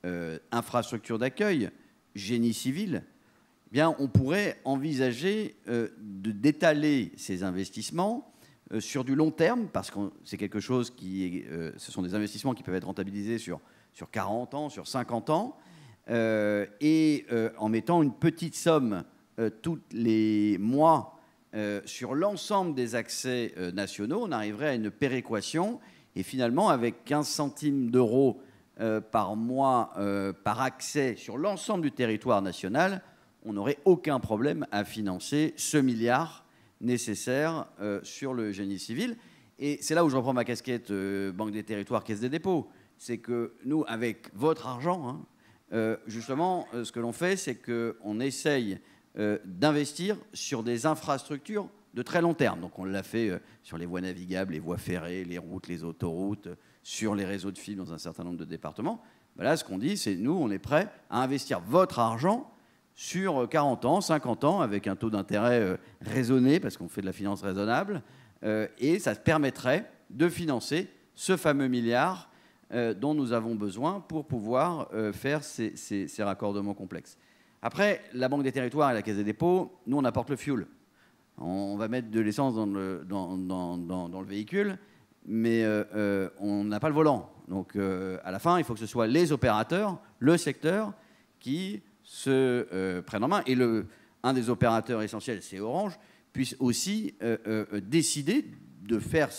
infrastructure d'accueil, génie civil, eh bien, on pourrait envisager d'étaler ces investissements sur du long terme, parce que c'est quelque chose ce sont des investissements qui peuvent être rentabilisés sur 40 ans, sur 50 ans, et en mettant une petite somme tous les mois sur l'ensemble des accès nationaux, on arriverait à une péréquation, et finalement, avec 15 centimes d'euros par mois par accès sur l'ensemble du territoire national, on n'aurait aucun problème à financer ce milliard nécessaire sur le génie civil. Et c'est là où je reprends ma casquette Banque des Territoires, Caisse des dépôts. C'est que nous, avec votre argent, justement, ce que l'on fait, c'est qu'on essaye d'investir sur des infrastructures de très long terme. Donc on l'a fait sur les voies navigables, les voies ferrées, les routes, les autoroutes, sur les réseaux de fibre dans un certain nombre de départements. Ben là, ce qu'on dit, c'est nous, on est prêt à investir votre argent sur 40 ans, 50 ans, avec un taux d'intérêt raisonné, parce qu'on fait de la finance raisonnable, et ça permettrait de financer ce fameux milliard dont nous avons besoin pour pouvoir faire ces raccordements complexes. Après, la Banque des Territoires et la Caisse des dépôts, nous, on apporte le fuel. On va mettre de l'essence dans le véhicule, mais on n'a pas le volant. Donc, à la fin, il faut que ce soit les opérateurs, le secteur, qui se prennent en main. Et un des opérateurs essentiels, c'est Orange, puisse aussi décider de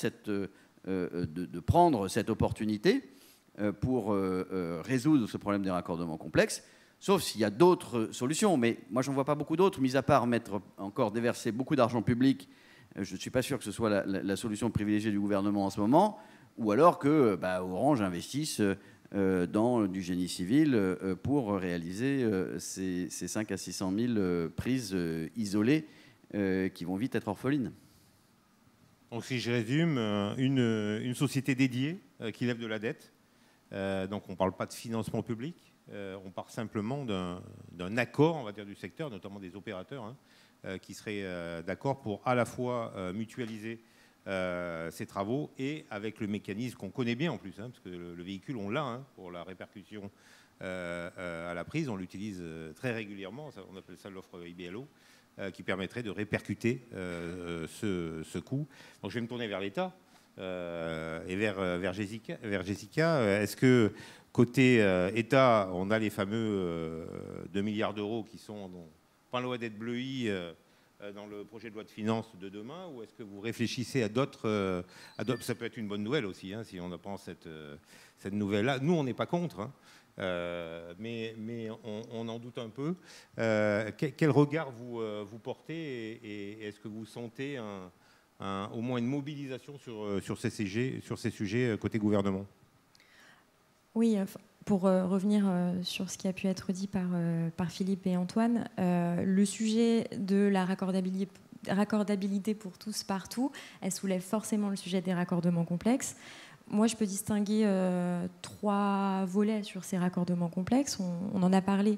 prendre cette opportunité pour résoudre ce problème des raccordements complexes. Sauf s'il y a d'autres solutions. Mais moi, je n'en vois pas beaucoup d'autres, mis à part déverser beaucoup d'argent public. Je ne suis pas sûr que ce soit la solution privilégiée du gouvernement en ce moment. Ou alors que Orange investisse dans du génie civil pour réaliser ces 500 à 600 000 prises isolées qui vont vite être orphelines. Donc, si je résume, une société dédiée qui lève de la dette. Donc, on ne parle pas de financement public. On part simplement d'un accord, on va dire, du secteur, notamment des opérateurs, qui seraient d'accord pour à la fois mutualiser ces travaux et avec le mécanisme qu'on connaît bien en plus, parce que le véhicule, on l'a pour la répercussion à la prise, on l'utilise très régulièrement, on appelle ça l'offre IBLO, qui permettrait de répercuter ce coût. Donc je vais me tourner vers l'État et vers Jessica. Est-ce que côté État, on a les fameux 2 milliards d'euros qui sont pas loin d'être bleuis dans le projet de loi de finances de demain, ou est-ce que vous réfléchissez à d'autres ça peut être une bonne nouvelle aussi, si on apprend cette nouvelle-là. Nous, on n'est pas contre, mais on en doute un peu. Quel regard vous portez et est-ce que vous sentez au moins une mobilisation sur ces sujets côté gouvernement? Oui, pour revenir sur ce qui a pu être dit par Philippe et Antoine, le sujet de la raccordabilité pour tous partout, elle soulève forcément le sujet des raccordements complexes. Moi, je peux distinguer 3 volets sur ces raccordements complexes. On en a parlé.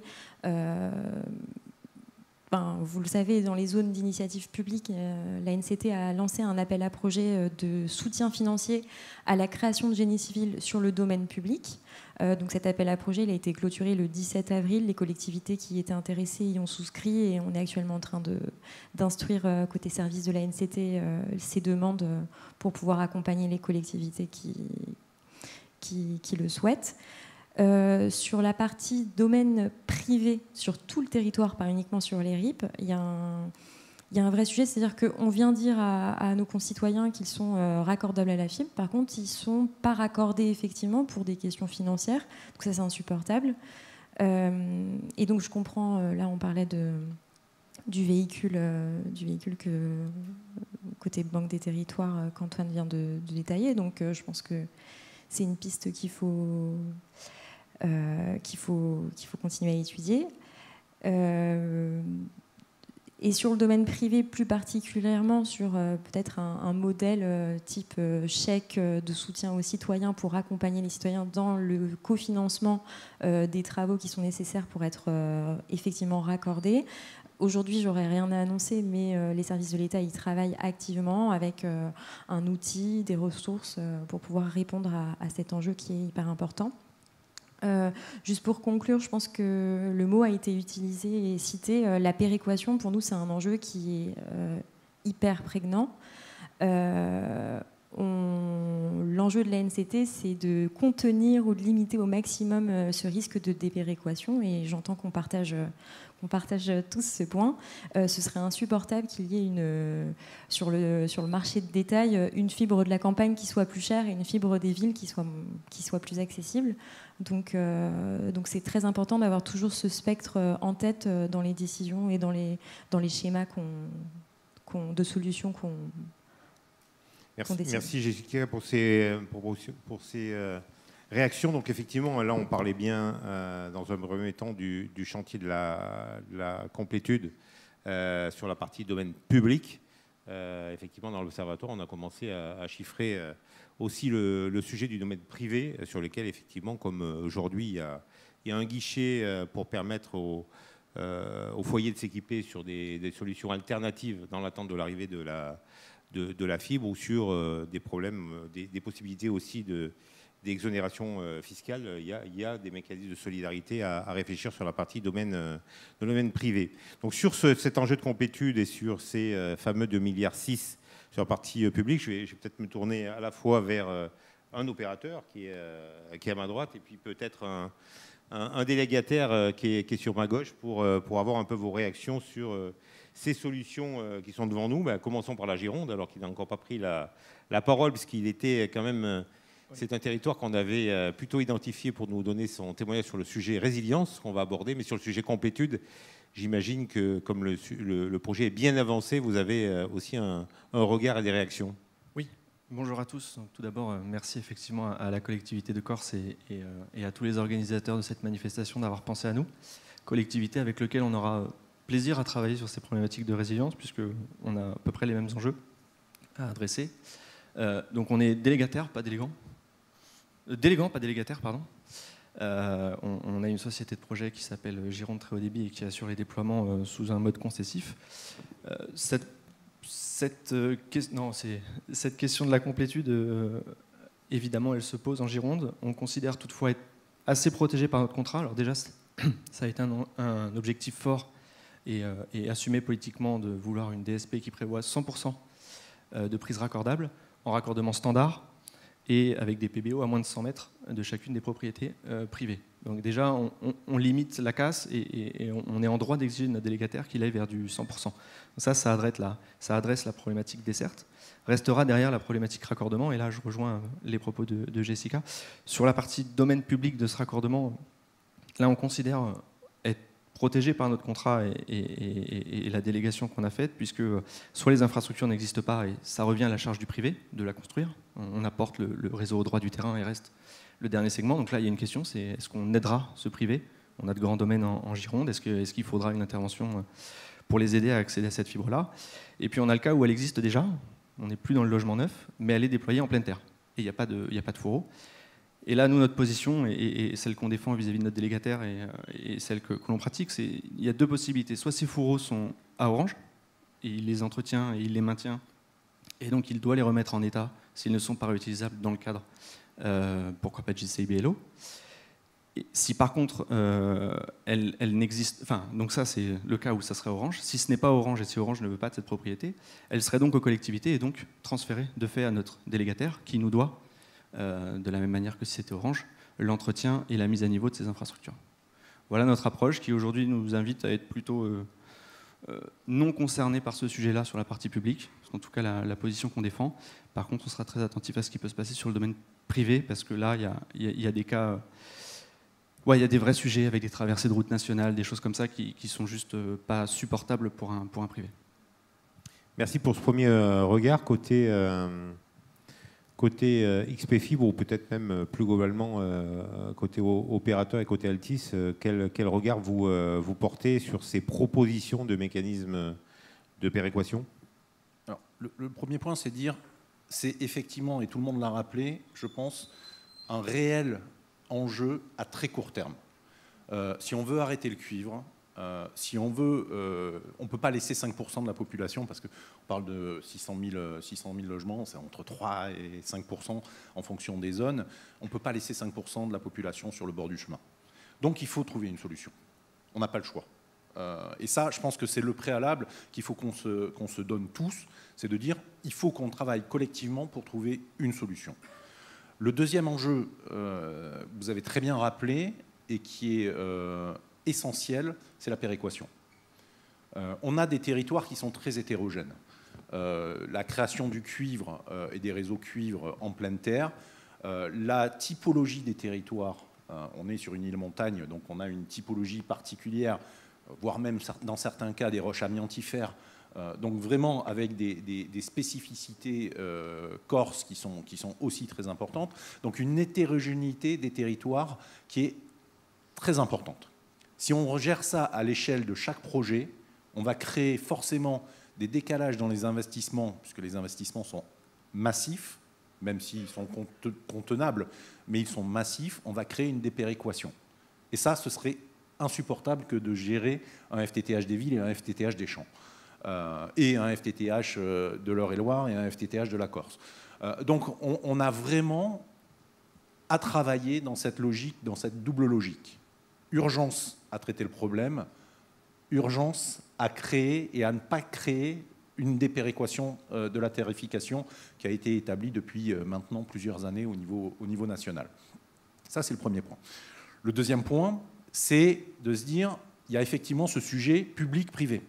Vous le savez, dans les zones d'initiative publique, la NCT a lancé un appel à projet de soutien financier à la création de génie civil sur le domaine public. Donc cet appel à projet il a été clôturé le 17 avril. Les collectivités qui étaient intéressées y ont souscrit et on est actuellement en train d'instruire côté service de la NCT ces demandes pour pouvoir accompagner les collectivités qui le souhaitent. Sur la partie domaine privé, sur tout le territoire, pas uniquement sur les RIP, il y a un vrai sujet, c'est-à-dire qu'on vient dire à nos concitoyens qu'ils sont raccordables à la fibre. Par contre, ils ne sont pas raccordés effectivement pour des questions financières. Donc ça, c'est insupportable. Et donc je comprends, là on parlait du véhicule que côté Banque des Territoires qu'Antoine vient de détailler. Donc je pense que c'est une piste qu'il faut continuer à étudier. Et sur le domaine privé, plus particulièrement sur peut-être un modèle type chèque de soutien aux citoyens pour accompagner les citoyens dans le cofinancement des travaux qui sont nécessaires pour être effectivement raccordés. Aujourd'hui, j'aurais rien à annoncer, mais les services de l'État y travaillent activement avec un outil, des ressources pour pouvoir répondre à cet enjeu qui est hyper important. Juste pour conclure, je pense que le mot a été utilisé et cité. La péréquation, pour nous, c'est un enjeu qui est hyper prégnant. L'enjeu de l'ANCT, c'est de contenir ou de limiter au maximum ce risque de dépéréquation. Et j'entends qu'on partage tous ce point. Ce serait insupportable qu'il y ait sur le marché de détail une fibre de la campagne qui soit plus chère et une fibre des villes qui soit plus accessible. Donc c'est très important d'avoir toujours ce spectre en tête dans les décisions et dans les schémas de solutions qu'on décide. Merci Jessica pour ces réactions. Donc effectivement, là on parlait bien dans un premier temps du chantier de la complétude sur la partie domaine public. Effectivement, dans l'Observatoire, on a commencé à chiffrer aussi le sujet du domaine privé, sur lequel, effectivement, comme aujourd'hui, il y a un guichet pour permettre aux foyers de s'équiper sur des solutions alternatives dans l'attente de l'arrivée de la fibre, ou sur des problèmes, des possibilités aussi d'exonération fiscale. Il y a des mécanismes de solidarité à réfléchir sur la partie domaine privé. Donc sur cet enjeu de complétude et sur ces fameux 2,6 milliards sur la partie publique, je vais peut-être me tourner à la fois vers un opérateur qui est à ma droite, et puis peut-être un délégataire qui est sur ma gauche pour avoir un peu vos réactions sur ces solutions qui sont devant nous. Commençons par la Gironde, alors qu'il n'a encore pas pris la parole, puisqu'il était quand même... C'est un territoire qu'on avait plutôt identifié pour nous donner son témoignage sur le sujet résilience qu'on va aborder, mais sur le sujet complétude, j'imagine que comme le projet est bien avancé, vous avez aussi un regard et des réactions. Oui, bonjour à tous. Tout d'abord, merci effectivement à la collectivité de Corse et à tous les organisateurs de cette manifestation d'avoir pensé à nous. Collectivité avec laquelle on aura plaisir à travailler sur ces problématiques de résilience, puisqu'on a à peu près les mêmes enjeux à adresser. Donc on est délégataire, pas délégant. Délégant, pas délégataire, pardon. On a une société de projet qui s'appelle Gironde Très Haut Débit et qui assure les déploiements sous un mode concessif. Cette question de la complétude, évidemment, elle se pose en Gironde. On considère toutefois être assez protégé par notre contrat. Alors déjà, ça a été un objectif fort et assumé politiquement de vouloir une DSP qui prévoit 100% de prise raccordable en raccordement standard, et avec des PBO à moins de 100 mètres de chacune des propriétés privées. Donc déjà, on limite la casse et on est en droit d'exiger de notre délégataire qu'il aille vers du 100%. Ça adresse la problématique desserte. Restera derrière la problématique raccordement, et là je rejoins les propos de Jessica. Sur la partie domaine public de ce raccordement, là on considère être protégé par notre contrat et la délégation qu'on a faite, puisque soit les infrastructures n'existent pas et ça revient à la charge du privé de la construire. On apporte le réseau au droit du terrain et reste le dernier segment. Donc là, il y a une question, c'est est-ce qu'on aidera ce privé? On a de grands domaines en Gironde. Est-ce qu'il faudra une intervention pour les aider à accéder à cette fibre-là? Et puis on a le cas où elle existe déjà. On n'est plus dans le logement neuf, mais elle est déployée en pleine terre. Et il n'y a pas de fourreau. Et là, nous, notre position, et celle qu'on défend vis-à-vis de notre délégataire et celle que l'on pratique, c'est il y a deux possibilités. Soit ces fourreaux sont à Orange, et il les entretient et il les maintient, et donc il doit les remettre en état s'ils ne sont pas réutilisables dans le cadre, pourquoi pas de JCI-BLO. Et si par contre, elle n'existe... Enfin, donc ça, c'est le cas où ça serait Orange. Si ce n'est pas Orange et si Orange ne veut pas de cette propriété, elle serait donc aux collectivités et donc transférée de fait à notre délégataire qui nous doit, de la même manière que si c'était Orange, l'entretien et la mise à niveau de ces infrastructures. Voilà notre approche qui aujourd'hui nous invite à être plutôt non concernés par ce sujet-là sur la partie publique, en tout cas la position qu'on défend. Par contre, on sera très attentif à ce qui peut se passer sur le domaine privé, parce que là, il y a des cas... il y a des vrais sujets avec des traversées de routes nationales, des choses comme ça qui sont juste pas supportables pour un privé. Merci pour ce premier regard côté XP Fibre, ou peut-être même plus globalement côté opérateur et côté Altice. Quel regard vous portez sur ces propositions de mécanismes de péréquation? Alors, le premier point, c'est dire, c'est effectivement, et tout le monde l'a rappelé, je pense, un réel enjeu à très court terme. Si on veut arrêter le cuivre, Si on veut, on ne peut pas laisser 5% de la population, parce qu'on parle de 600 000 logements, c'est entre 3 et 5% en fonction des zones. On ne peut pas laisser 5% de la population sur le bord du chemin. Donc il faut trouver une solution. On n'a pas le choix. Et ça, je pense que c'est le préalable qu'il faut qu'on se donne tous, c'est de dire il faut qu'on travaille collectivement pour trouver une solution. Le deuxième enjeu, vous avez très bien rappelé, et qui est essentiel, c'est la péréquation. On a des territoires qui sont très hétérogènes. La création du cuivre et des réseaux cuivre en pleine terre, la typologie des territoires, on est sur une île montagne, donc on a une typologie particulière, voire même dans certains cas des roches amiantifères, donc vraiment avec des spécificités corses qui sont aussi très importantes. Donc une hétérogénéité des territoires qui est très importante. Si on gère ça à l'échelle de chaque projet, on va créer forcément des décalages dans les investissements, puisque les investissements sont massifs, même s'ils sont contenables, mais ils sont massifs, on va créer une dépéréquation. Et ça, ce serait insupportable que de gérer un FTTH des villes et un FTTH des champs, et un FTTH de l'Eure-et-Loire et un FTTH de la Corse. Donc on a vraiment à travailler dans cette logique, dans cette double logique. Urgence à traiter le problème, urgence à créer et à ne pas créer une dépéréquation de la tarification qui a été établie depuis maintenant plusieurs années au niveau national. Ça, c'est le premier point. Le deuxième point, c'est de se dire, il y a effectivement ce sujet public-privé.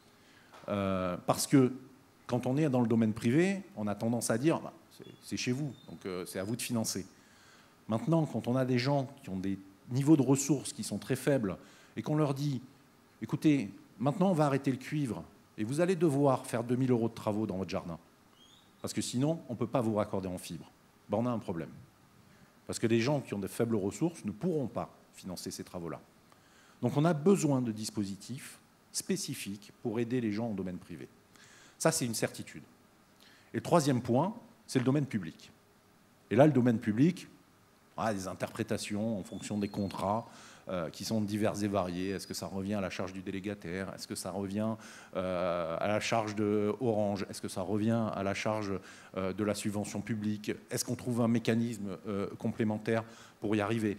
Parce que quand on est dans le domaine privé, on a tendance à dire, bah, c'est chez vous, donc c'est à vous de financer. Maintenant, quand on a des gens qui ont des niveaux de ressources qui sont très faibles et qu'on leur dit, écoutez, maintenant on va arrêter le cuivre et vous allez devoir faire 2 000 € de travaux dans votre jardin, parce que sinon on ne peut pas vous raccorder en fibre, ben, on a un problème. Parce que les gens qui ont de faibles ressources ne pourront pas financer ces travaux-là. Donc on a besoin de dispositifs spécifiques pour aider les gens en domaine privé. Ça, c'est une certitude. Et le troisième point, c'est le domaine public. Et là, le domaine public, des interprétations en fonction des contrats qui sont divers et variés. Est-ce que ça revient à la charge du délégataire? Est-ce que ça revient à la charge de Orange? Est-ce que ça revient à la charge de la subvention publique? Est-ce qu'on trouve un mécanisme complémentaire pour y arriver?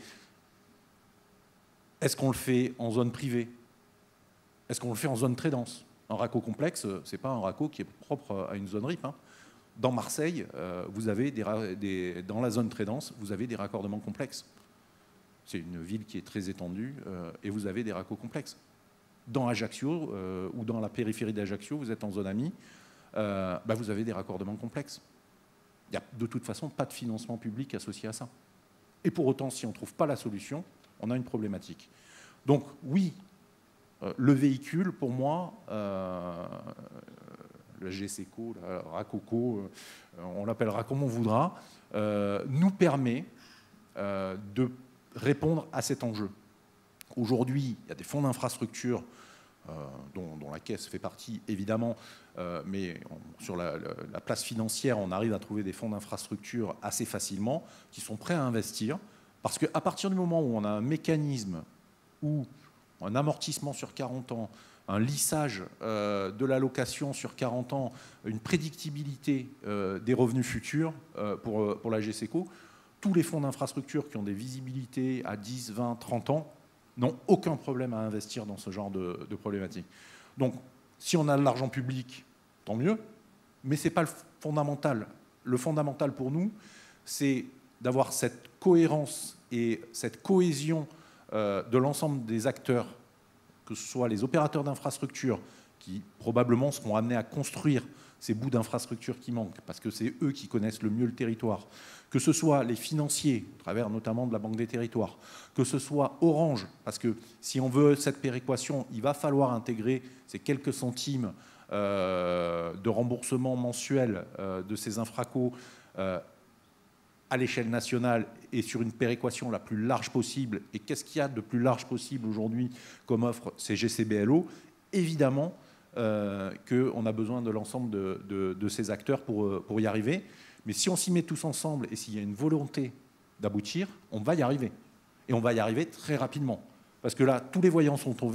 Est-ce qu'on le fait en zone privée? Est-ce qu'on le fait en zone très dense? Un raccord complexe, ce n'est pas un raccord qui est propre à une zone RIP. Hein. Dans Marseille, vous avez dans la zone très dense, vous avez des raccordements complexes. C'est une ville qui est très étendue et vous avez des raccords complexes. Dans Ajaccio ou dans la périphérie d'Ajaccio, vous êtes en zone AMI, vous avez des raccordements complexes. Il n'y a de toute façon pas de financement public associé à ça. Et pour autant, si on ne trouve pas la solution, on a une problématique. Donc oui, le véhicule, pour moi, le GESECO, le RACOCO, on l'appellera comme on voudra, nous permet de répondre à cet enjeu. Aujourd'hui, il y a des fonds d'infrastructure dont la Caisse fait partie, évidemment, mais sur la place financière, on arrive à trouver des fonds d'infrastructure assez facilement, qui sont prêts à investir, parce qu'à partir du moment où on a un mécanisme ou un amortissement sur 40 ans, un lissage de la location sur 40 ans, une prédictibilité des revenus futurs pour la GESECO, tous les fonds d'infrastructure qui ont des visibilités à 10, 20, 30 ans n'ont aucun problème à investir dans ce genre de problématiques. Donc, si on a de l'argent public, tant mieux, mais ce n'est pas le fondamental. Le fondamental pour nous, c'est d'avoir cette cohérence et cette cohésion de l'ensemble des acteurs, que ce soit les opérateurs d'infrastructures qui probablement seront amenés à construire ces bouts d'infrastructures qui manquent, parce que c'est eux qui connaissent le mieux le territoire, que ce soit les financiers, à travers notamment de la Banque des Territoires, que ce soit Orange, parce que si on veut cette péréquation, il va falloir intégrer ces quelques centimes de remboursement mensuel de ces infracos à l'échelle nationale et sur une péréquation la plus large possible. Et qu'est-ce qu'il y a de plus large possible aujourd'hui comme offre? C'est GCBLO. Évidemment qu'on a besoin de l'ensemble de ces acteurs pour y arriver. Mais si on s'y met tous ensemble et s'il y a une volonté d'aboutir, on va y arriver. Et on va y arriver très rapidement. Parce que là, tous les voyants sont au vert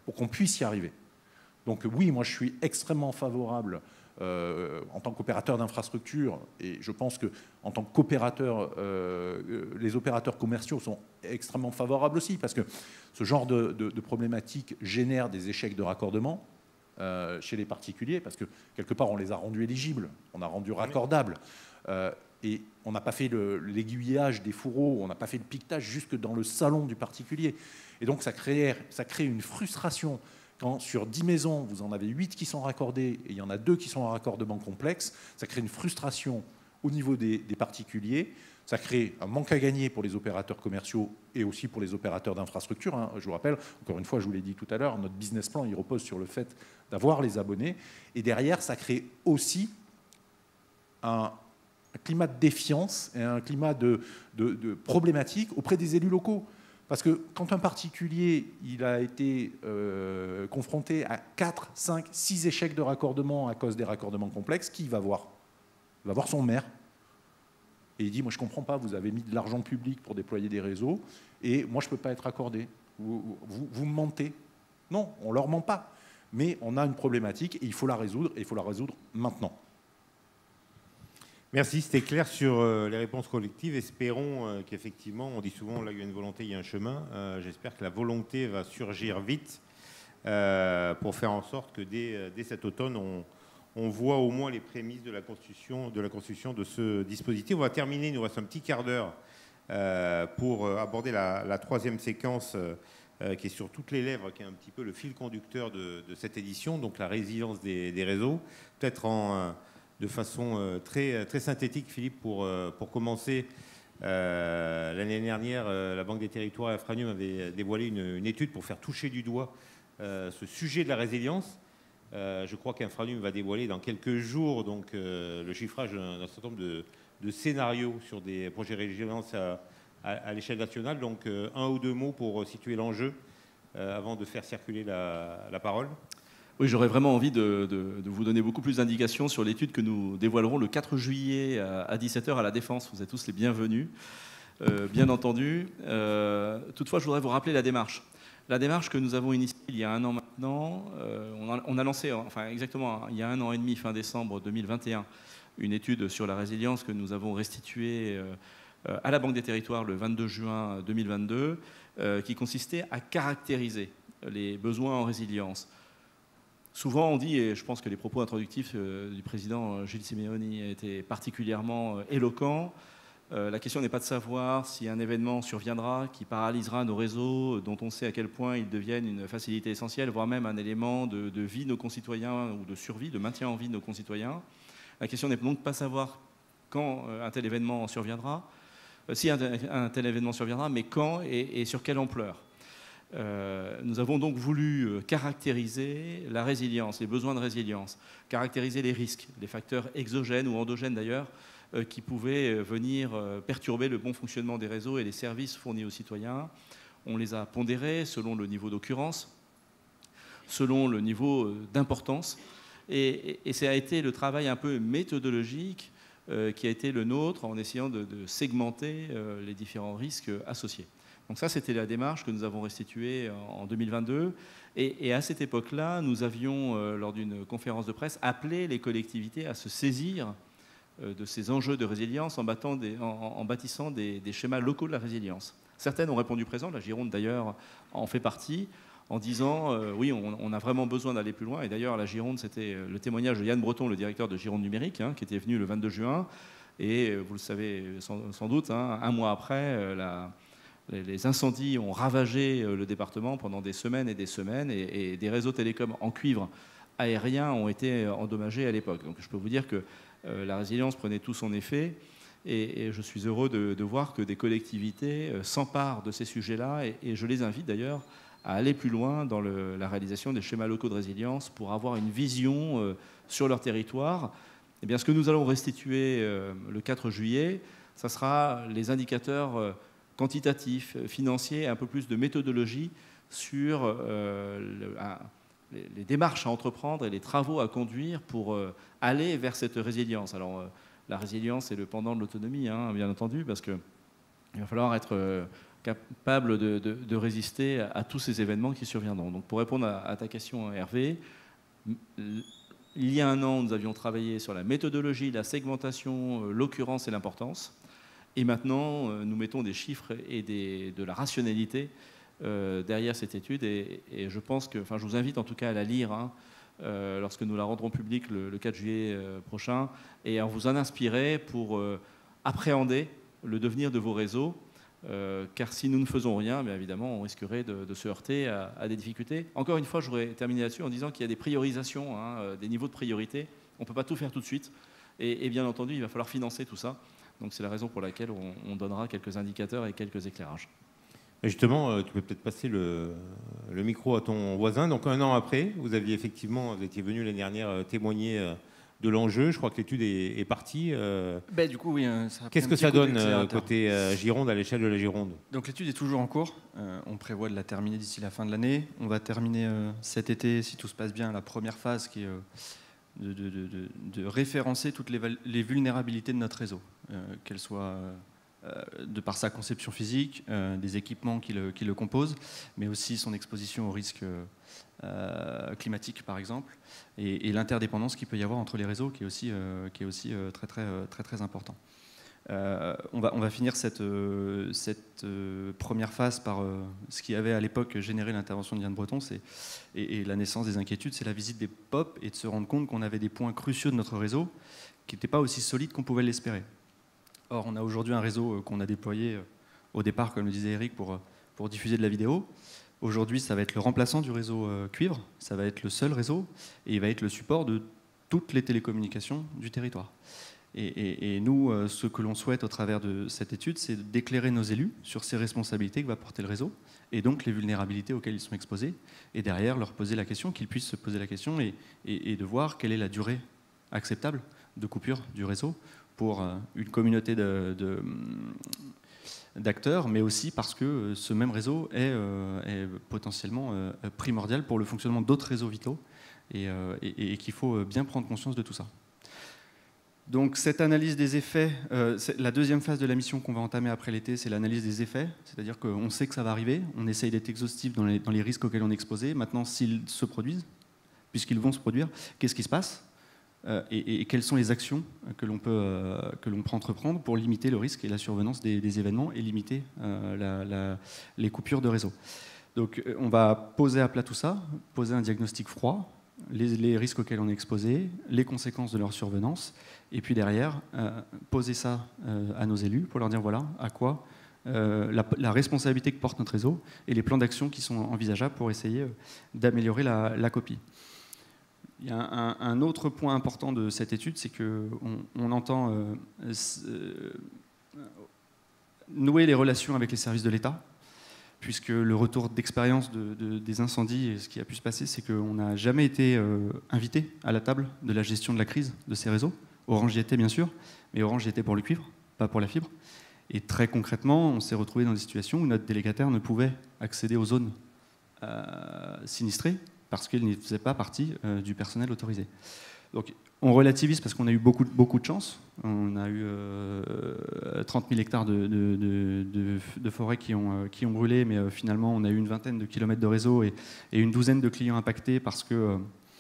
pour qu'on puisse y arriver. Donc oui, moi je suis extrêmement favorable en tant qu'opérateur d'infrastructure, et je pense qu'en tant qu'opérateur, les opérateurs commerciaux sont extrêmement favorables aussi, parce que ce genre de problématique génère des échecs de raccordement chez les particuliers, parce que quelque part on les a rendus éligibles, on a rendu raccordables, et on n'a pas fait l'aiguillage des fourreaux, on n'a pas fait le piquetage jusque dans le salon du particulier. Et donc ça crée une frustration. Quand sur 10 maisons, vous en avez 8 qui sont raccordées et il y en a 2 qui sont en raccordement complexe, ça crée une frustration au niveau des particuliers, ça crée un manque à gagner pour les opérateurs commerciaux et aussi pour les opérateurs d'infrastructure. Hein. Je vous rappelle, encore une fois, je vous l'ai dit tout à l'heure, notre business plan, il repose sur le fait d'avoir les abonnés. Et derrière, ça crée aussi un climat de défiance et un climat de problématique auprès des élus locaux. Parce que quand un particulier il a été confronté à 4, 5, 6 échecs de raccordement à cause des raccordements complexes, qui il va voir? Il va voir son maire. Et il dit, moi je ne comprends pas, vous avez mis de l'argent public pour déployer des réseaux, et moi je ne peux pas être accordé. Vous me mentez. Non, on ne leur ment pas. Mais on a une problématique, et il faut la résoudre, et il faut la résoudre maintenant. Merci, c'était clair sur les réponses collectives. Espérons qu'effectivement, on dit souvent, là il y a une volonté, il y a un chemin. J'espère que la volonté va surgir vite pour faire en sorte que dès cet automne, on voit au moins les prémices de la construction de ce dispositif. On va terminer, il nous reste un petit quart d'heure pour aborder la troisième séquence qui est sur toutes les lèvres, qui est un petit peu le fil conducteur de cette édition, donc la résilience des réseaux. Peut-être de façon très, très synthétique, Philippe, pour commencer. L'année dernière, la Banque des Territoires et Infranium avait dévoilé une étude pour faire toucher du doigt ce sujet de la résilience. Je crois qu'Infranium va dévoiler dans quelques jours donc, le chiffrage d'un certain nombre de scénarios sur des projets de résilience à l'échelle nationale. Donc, un ou deux mots pour situer l'enjeu avant de faire circuler la parole. Oui, j'aurais vraiment envie de vous donner beaucoup plus d'indications sur l'étude que nous dévoilerons le 4 juillet à 17h à la Défense. Vous êtes tous les bienvenus, bien entendu. Toutefois, je voudrais vous rappeler la démarche. La démarche que nous avons initiée il y a un an maintenant, on a lancé, enfin exactement il y a un an et demi, fin décembre 2021, une étude sur la résilience que nous avons restituée à la Banque des Territoires le 22 juin 2022, qui consistait à caractériser les besoins en résilience. Souvent, on dit, et je pense que les propos introductifs du président Gilles Simeoni étaient particulièrement éloquents, la question n'est pas de savoir si un événement surviendra qui paralysera nos réseaux, dont on sait à quel point ils deviennent une facilité essentielle, voire même un élément de vie de nos concitoyens ou de survie, de maintien en vie de nos concitoyens. La question n'est donc pas de savoir quand un tel événement surviendra, si un tel événement surviendra, mais quand et sur quelle ampleur. Nous avons donc voulu caractériser la résilience, les besoins de résilience, caractériser les risques, les facteurs exogènes ou endogènes d'ailleurs, qui pouvaient venir perturber le bon fonctionnement des réseaux et les services fournis aux citoyens. On les a pondérés selon le niveau d'occurrence, selon le niveau d'importance, et ça a été le travail un peu méthodologique qui a été le nôtre en essayant de segmenter les différents risques associés. Donc ça, c'était la démarche que nous avons restituée en 2022. Et à cette époque-là, nous avions, lors d'une conférence de presse, appelé les collectivités à se saisir de ces enjeux de résilience en bâtissant des schémas locaux de la résilience. Certaines ont répondu présent, la Gironde d'ailleurs en fait partie, en disant oui, on a vraiment besoin d'aller plus loin. Et d'ailleurs, la Gironde, c'était le témoignage de Yann Breton, le directeur de Gironde Numérique, qui était venu le 22 juin. Et vous le savez sans doute, un mois après, les incendies ont ravagé le département pendant des semaines et des semaines, et des réseaux télécoms en cuivre aérien ont été endommagés à l'époque. Donc je peux vous dire que la résilience prenait tout son effet, et je suis heureux de voir que des collectivités s'emparent de ces sujets-là, et je les invite d'ailleurs à aller plus loin dans la réalisation des schémas locaux de résilience pour avoir une vision sur leur territoire. Eh bien, ce que nous allons restituer le 4 juillet, ça sera les indicateurs quantitatifs, financiers, un peu plus de méthodologie sur les démarches à entreprendre et les travaux à conduire pour aller vers cette résilience. Alors, la résilience est le pendant de l'autonomie, bien entendu, parce qu'il va falloir être capable de résister à tous ces événements qui surviendront. Donc pour répondre à ta question, Hervé, il y a un an, nous avions travaillé sur la méthodologie, la segmentation, l'occurrence et l'importance. Et maintenant, nous mettons des chiffres et de la rationalité derrière cette étude. Et je pense que, enfin, je vous invite en tout cas à la lire hein, lorsque nous la rendrons publique le 4 juillet prochain, et à vous en inspirer pour appréhender le devenir de vos réseaux. Car si nous ne faisons rien, bien évidemment, on risquerait de se heurter à des difficultés. Encore une fois, je voudrais terminer là-dessus en disant qu'il y a des priorisations, hein, des niveaux de priorité. On ne peut pas tout faire tout de suite. Et bien entendu, il va falloir financer tout ça. Donc c'est la raison pour laquelle on donnera quelques indicateurs et quelques éclairages. Justement, tu peux peut-être passer le micro à ton voisin. Donc un an après, vous étiez venu l'année dernière témoigner de l'enjeu. Je crois que l'étude est partie. Du coup, oui. Qu'est-ce que ça donne côté Gironde, à l'échelle de la Gironde? Donc l'étude est toujours en cours. On prévoit de la terminer d'ici la fin de l'année. On va terminer cet été, si tout se passe bien, la première phase qui est de référencer toutes les vulnérabilités de notre réseau, qu'elles soient de par sa conception physique, des équipements qui le composent, mais aussi son exposition aux risques climatiques, par exemple, et l'interdépendance qu'il peut y avoir entre les réseaux, qui est aussi très important. On va finir cette première phase par ce qui avait à l'époque généré l'intervention de Diane Breton et la naissance des inquiétudes, c'est la visite des POP et de se rendre compte qu'on avait des points cruciaux de notre réseau qui n'étaient pas aussi solides qu'on pouvait l'espérer. Or, on a aujourd'hui un réseau qu'on a déployé au départ, comme le disait Eric, pour diffuser de la vidéo. Aujourd'hui, ça va être le remplaçant du réseau cuivre, ça va être le seul réseau, et il va être le support de toutes les télécommunications du territoire. Et nous, ce que l'on souhaite au travers de cette étude, c'est d'éclairer nos élus sur ces responsabilités que va porter le réseau, et donc les vulnérabilités auxquelles ils sont exposés, et derrière leur poser la question, qu'ils puissent se poser la question, et de voir quelle est la durée acceptable de coupure du réseau pour une communauté d'acteurs, mais aussi parce que ce même réseau est potentiellement primordial pour le fonctionnement d'autres réseaux vitaux, et qu'il faut bien prendre conscience de tout ça. Donc cette analyse des effets, la deuxième phase de la mission qu'on va entamer après l'été, c'est l'analyse des effets, c'est-à-dire qu'on sait que ça va arriver, on essaye d'être exhaustif dans les risques auxquels on est exposé. Maintenant, s'ils se produisent, puisqu'ils vont se produire, qu'est-ce qui se passe et quelles sont les actions que l'on peut entreprendre pour limiter le risque et la survenance des événements et limiter les coupures de réseau. Donc on va poser à plat tout ça, poser un diagnostic froid, les risques auxquels on est exposé, les conséquences de leur survenance, et puis derrière, poser ça à nos élus pour leur dire voilà à quoi la responsabilité que porte notre réseau et les plans d'action qui sont envisageables pour essayer d'améliorer la copie. Il y a un autre point important de cette étude, c'est qu'on entend nouer les relations avec les services de l'État, puisque le retour d'expérience des incendies et ce qui a pu se passer, c'est qu'on n'a jamais été invité à la table de la gestion de la crise de ces réseaux. Orange y était bien sûr, mais Orange y était pour le cuivre, pas pour la fibre. Et très concrètement, on s'est retrouvé dans des situations où notre délégataire ne pouvait accéder aux zones sinistrées parce qu'il ne faisait pas partie du personnel autorisé. Donc on relativise parce qu'on a eu beaucoup de chance. On a eu 30 000 hectares de forêts qui ont brûlé, mais finalement on a eu une vingtaine de kilomètres de réseau et une douzaine de clients impactés parce que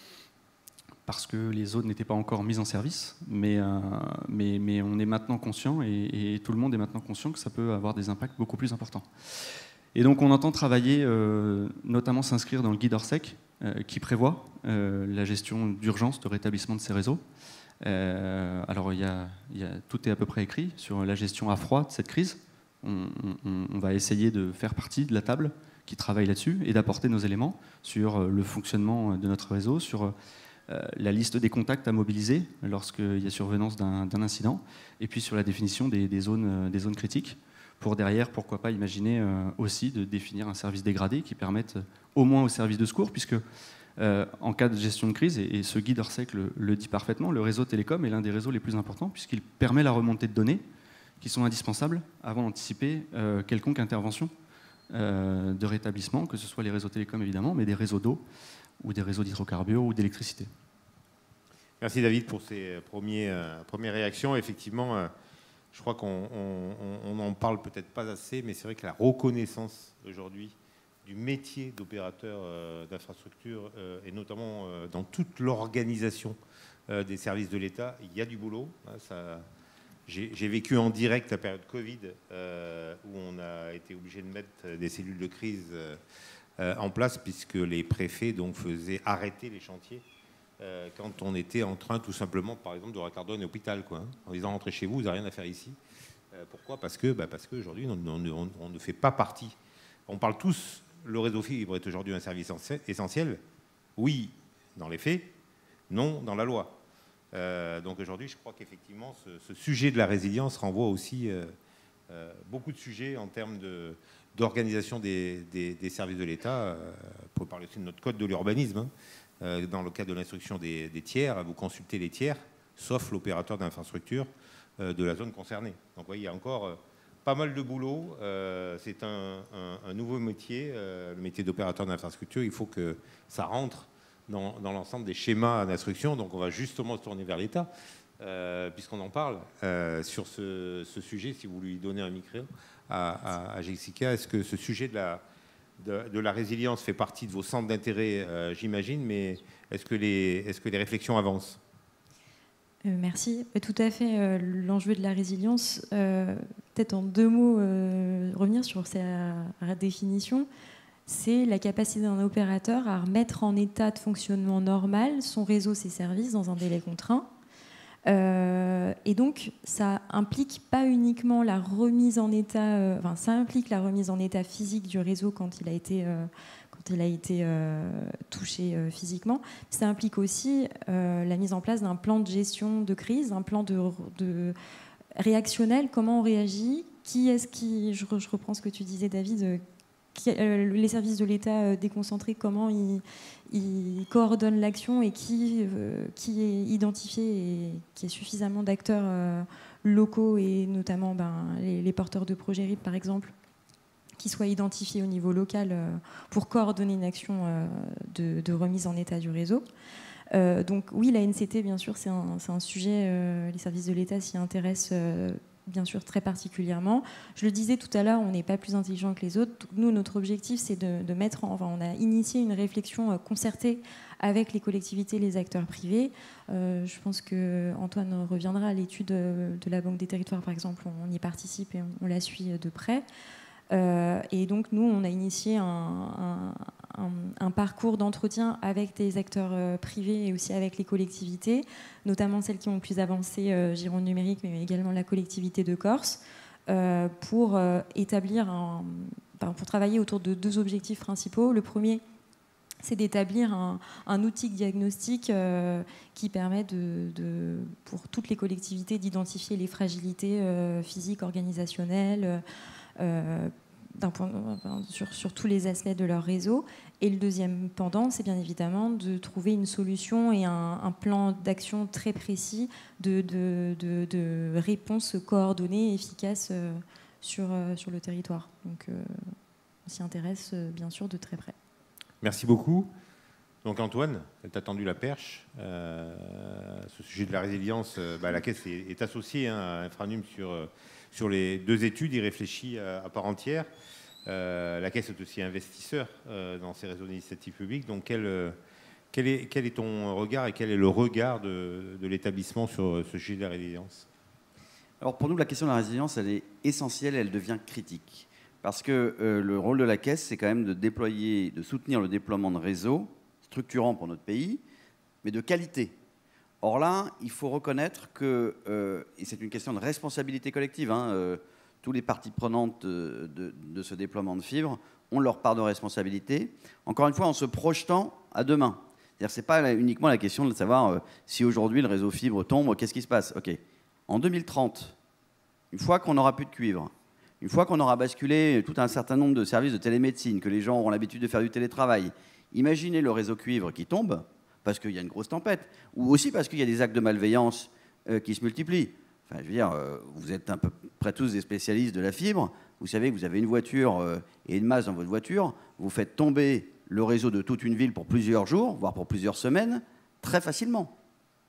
les zones n'étaient pas encore mises en service. Mais on est maintenant conscient et tout le monde est maintenant conscient que ça peut avoir des impacts beaucoup plus importants. Et donc on entend travailler, notamment s'inscrire dans le guide Orsec, qui prévoit la gestion d'urgence de rétablissement de ces réseaux. Alors tout est à peu près écrit sur la gestion à froid de cette crise. On va essayer de faire partie de la table qui travaille là-dessus et d'apporter nos éléments sur le fonctionnement de notre réseau, sur la liste des contacts à mobiliser lorsqu'il y a survenance d'un incident, et puis sur la définition des zones critiques, pour derrière, pourquoi pas imaginer aussi de définir un service dégradé qui permette au moins au service de secours, puisque en cas de gestion de crise, et ce guide Orsec le dit parfaitement, le réseau télécom est l'un des réseaux les plus importants, puisqu'il permet la remontée de données qui sont indispensables avant d'anticiper quelconque intervention de rétablissement, que ce soit les réseaux télécoms évidemment, mais des réseaux d'eau ou des réseaux d'hydrocarbures ou d'électricité. Merci David pour ces premières réactions. Effectivement, Je crois qu'on n'en parle peut-être pas assez, mais c'est vrai que la reconnaissance aujourd'hui du métier d'opérateur d'infrastructure, et notamment dans toute l'organisation des services de l'État, il y a du boulot. J'ai vécu en direct la période Covid, où on a été obligé de mettre des cellules de crise en place, puisque les préfets donc, faisaient arrêter les chantiers quand on était en train tout simplement, par exemple, de raccorder un hôpital, quoi, hein, en disant rentrez chez vous, vous n'avez rien à faire ici. Pourquoi ? Parce qu'aujourd'hui, on ne fait pas partie. On parle tous, le réseau fibre est aujourd'hui un service essentiel. Oui, dans les faits, non, dans la loi. Donc aujourd'hui, je crois qu'effectivement, ce sujet de la résilience renvoie aussi beaucoup de sujets en termes d'organisation des services de l'État. Pour parler aussi de notre code de l'urbanisme, hein. Dans le cadre de l'instruction des tiers, vous consultez les tiers, sauf l'opérateur d'infrastructure de la zone concernée. Donc vous voyez, il y a encore pas mal de boulot. C'est un nouveau métier, le métier d'opérateur d'infrastructure. Il faut que ça rentre dans l'ensemble des schémas d'instruction. Donc on va justement se tourner vers l'État, puisqu'on en parle sur ce sujet. Si vous lui donnez un micro à Jessica, est-ce que ce sujet de la résilience fait partie de vos centres d'intérêt, j'imagine, mais est-ce que les réflexions avancent ? Merci. Tout à fait. L'enjeu de la résilience, peut-être en 2 mots, revenir sur sa définition, c'est la capacité d'un opérateur à remettre en état de fonctionnement normal son réseau, ses services dans un délai contraint. Et donc, ça implique pas uniquement la remise en état, ça implique la remise en état physique du réseau quand il a été touché physiquement. Ça implique aussi la mise en place d'un plan de gestion de crise, un plan de réactionnel, comment on réagit, je reprends ce que tu disais, David, les services de l'État déconcentrés, comment ils coordonnent l'action et qui est identifié et qui est suffisamment d'acteurs locaux et notamment les porteurs de projets RIP par exemple, qui soient identifiés au niveau local pour coordonner une action de remise en état du réseau. Donc oui, la NCT, bien sûr, c'est un sujet, les services de l'État s'y intéressent bien sûr très particulièrement. Je le disais tout à l'heure, on n'est pas plus intelligent que les autres. Nous, notre objectif, c'est de mettre on a initié une réflexion concertée avec les collectivités, les acteurs privés. Je pense qu'Antoine reviendra à l'étude de la Banque des Territoires, par exemple. On y participe et on la suit de près. Et donc, nous, on a initié un parcours d'entretien avec des acteurs privés et aussi avec les collectivités, notamment celles qui ont le plus avancé, Gironde Numérique, mais également la collectivité de Corse, pour pour travailler autour de 2 objectifs principaux. Le premier, c'est d'établir un outil de diagnostic qui permet pour toutes les collectivités d'identifier les fragilités physiques, organisationnelles, sur tous les aspects de leur réseau. Et le deuxième pendant, c'est bien évidemment de trouver une solution et un plan d'action très précis de réponse coordonnée, efficace sur le territoire. Donc on s'y intéresse bien sûr de très près. Merci beaucoup. Donc Antoine, elle t'a tendu la perche. Ce sujet de la résilience, la Caisse est associée à Infranum sur les 2 études, il réfléchit à part entière. La Caisse est aussi investisseur dans ces réseaux d'initiative publique. Donc quel est ton regard et quel est le regard de l'établissement sur ce sujet de la résilience ? Alors pour nous, la question de la résilience, elle est essentielle, elle devient critique. Parce que le rôle de la Caisse, c'est quand même de soutenir le déploiement de réseaux structurants pour notre pays, mais de qualité. Or là, il faut reconnaître que, et c'est une question de responsabilité collective, tous les parties prenantes de ce déploiement de fibres ont leur part de responsabilité, encore une fois en se projetant à demain. C'est-à-dire que ce n'est pas uniquement la question de savoir si aujourd'hui le réseau fibre tombe, qu'est-ce qui se passe. Ok. En 2030, une fois qu'on n'aura plus de cuivre, une fois qu'on aura basculé tout un certain nombre de services de télémédecine, que les gens auront l'habitude de faire du télétravail, imaginez le réseau cuivre qui tombe, parce qu'il y a une grosse tempête, ou aussi parce qu'il y a des actes de malveillance qui se multiplient. Enfin, je veux dire, vous êtes à peu près tous des spécialistes de la fibre, vous savez que vous avez une voiture et une masse dans votre voiture, vous faites tomber le réseau de toute une ville pour plusieurs jours, voire pour plusieurs semaines, très facilement.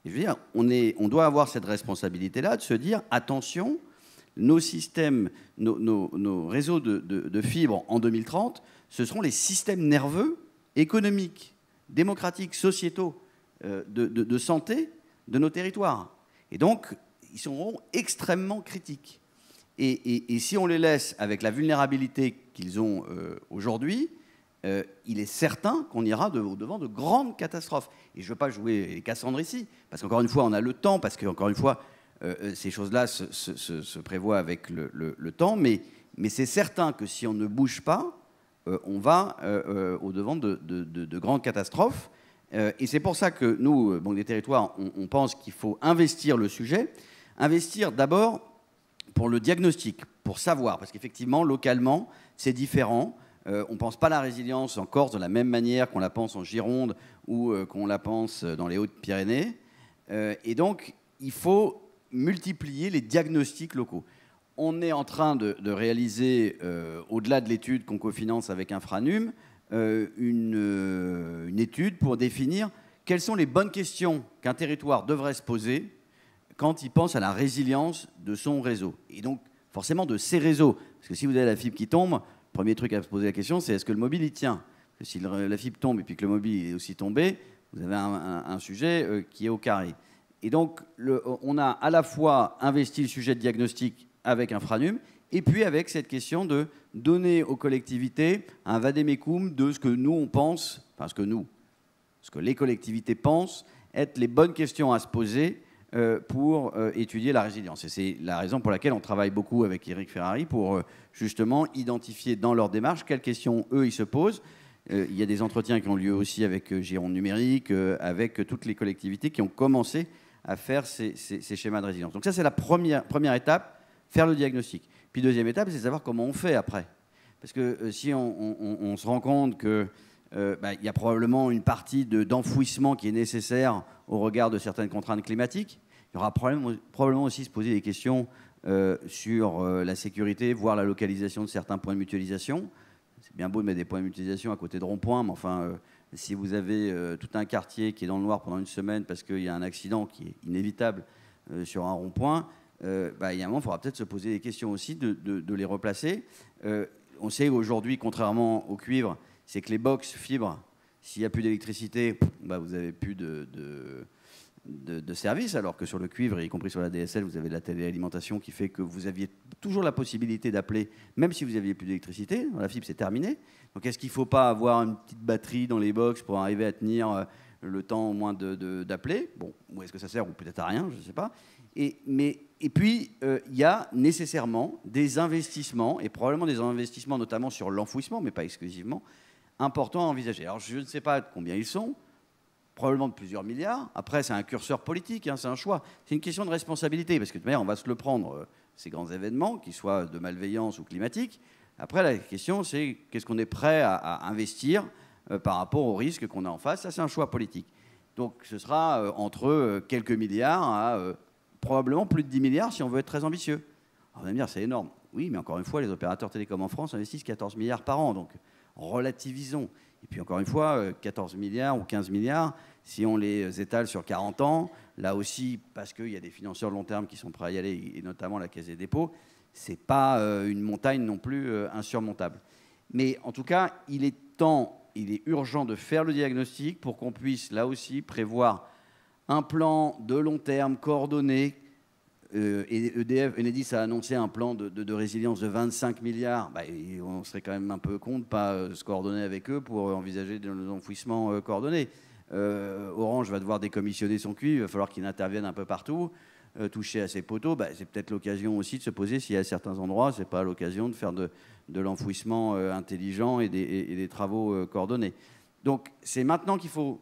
Et je veux dire, on doit avoir cette responsabilité-là de se dire, attention, nos systèmes, nos réseaux de fibres en 2030, ce seront les systèmes nerveux, économiques, démocratiques, sociétaux, de santé de nos territoires. Et donc, ils seront extrêmement critiques. Et si on les laisse avec la vulnérabilité qu'ils ont aujourd'hui, il est certain qu'on ira au-devant de grandes catastrophes. Et je ne veux pas jouer les Cassandres ici, parce qu'encore une fois, on a le temps, parce qu'encore une fois, ces choses-là se prévoient avec le temps, mais c'est certain que si on ne bouge pas, on va au-devant de grandes catastrophes. Et c'est pour ça que nous, Banque des Territoires, on pense qu'il faut investir le sujet. Investir d'abord pour le diagnostic, pour savoir, parce qu'effectivement, localement, c'est différent. On ne pense pas la résilience en Corse de la même manière qu'on la pense en Gironde ou qu'on la pense dans les Hautes-Pyrénées. Et donc, il faut multiplier les diagnostics locaux. On est en train de réaliser, au-delà de l'étude qu'on cofinance avec Infranum, une étude pour définir quelles sont les bonnes questions qu'un territoire devrait se poser quand il pense à la résilience de son réseau. Et donc, forcément, de ces réseaux. Parce que si vous avez la fibre qui tombe, le premier truc à se poser la question, c'est est-ce que le mobile, il tient? Parce que si la fibre tombe et puis que le mobile est aussi tombé, vous avez un sujet qui est au carré. Et donc, on a à la fois investi le sujet de diagnostic avec Infranum, et puis avec cette question de donner aux collectivités un vademecum de ce que nous, on pense, enfin ce que les collectivités pensent être les bonnes questions à se poser pour étudier la résilience. Et c'est la raison pour laquelle on travaille beaucoup avec Eric Ferrari pour justement identifier dans leur démarche quelles questions, eux, ils se posent. Il y a des entretiens qui ont lieu aussi avec Gironde Numérique, avec toutes les collectivités qui ont commencé à faire ces schémas de résilience. Donc ça, c'est la première étape, faire le diagnostic. Puis deuxième étape, c'est savoir comment on fait après. Parce que si on se rend compte qu'il y a probablement une partie d'enfouissement qui est nécessaire au regard de certaines contraintes climatiques, il y aura probablement aussi se poser des questions sur la sécurité, voire la localisation de certains points de mutualisation. C'est bien beau de mettre des points de mutualisation à côté de ronds-points, mais enfin, si vous avez tout un quartier qui est dans le noir pendant une semaine parce qu'il y a un accident qui est inévitable sur un rond-point, il y a un moment, il faudra peut-être se poser des questions aussi de les replacer. On sait aujourd'hui, contrairement au cuivre, c'est que les box fibres, s'il n'y a plus d'électricité, vous n'avez plus de service, alors que sur le cuivre, y compris sur la DSL, vous avez de la téléalimentation qui fait que vous aviez toujours la possibilité d'appeler, même si vous n'aviez plus d'électricité. Dans la fibre, c'est terminé. Donc est-ce qu'il ne faut pas avoir une petite batterie dans les box pour arriver à tenir le temps au moins d'appeler? Bon, ou est-ce que ça sert, ou peut-être à rien, je ne sais pas. Et puis, il y a nécessairement des investissements, et probablement des investissements notamment sur l'enfouissement, mais pas exclusivement, importants à envisager. Alors, je ne sais pas combien ils sont, probablement de plusieurs milliards. Après, c'est un curseur politique, c'est un choix. C'est une question de responsabilité, parce que de toute manière, on va se le prendre, ces grands événements, qu'ils soient de malveillance ou climatiques. Après, la question, c'est qu'est-ce qu'on est prêt à investir par rapport aux risques qu'on a en face. Ça, c'est un choix politique. Donc, ce sera entre quelques milliards à probablement plus de 10 milliards si on veut être très ambitieux. Alors, vous allez me dire, c'est énorme. Oui, mais encore une fois, les opérateurs télécoms en France investissent 14 milliards par an, donc relativisons. Et puis encore une fois, 14 milliards ou 15 milliards, si on les étale sur 40 ans, là aussi, parce qu'il y a des financeurs de long terme qui sont prêts à y aller, et notamment la Caisse des dépôts, ce n'est pas une montagne non plus insurmontable. Mais en tout cas, il est urgent de faire le diagnostic pour qu'on puisse, là aussi, prévoir un plan de long terme coordonné. Et Enedis a annoncé un plan de résilience de 25 milliards. On serait quand même un peu con de ne pas se coordonner avec eux pour envisager des enfouissements coordonnés. Orange va devoir décommissionner son cuivre, il va falloir qu'il intervienne un peu partout, toucher à ses poteaux. C'est peut-être l'occasion aussi de se poser s'il y a certains endroits, ce n'est pas l'occasion de faire de l'enfouissement intelligent et des travaux coordonnés. Donc c'est maintenant qu'il faut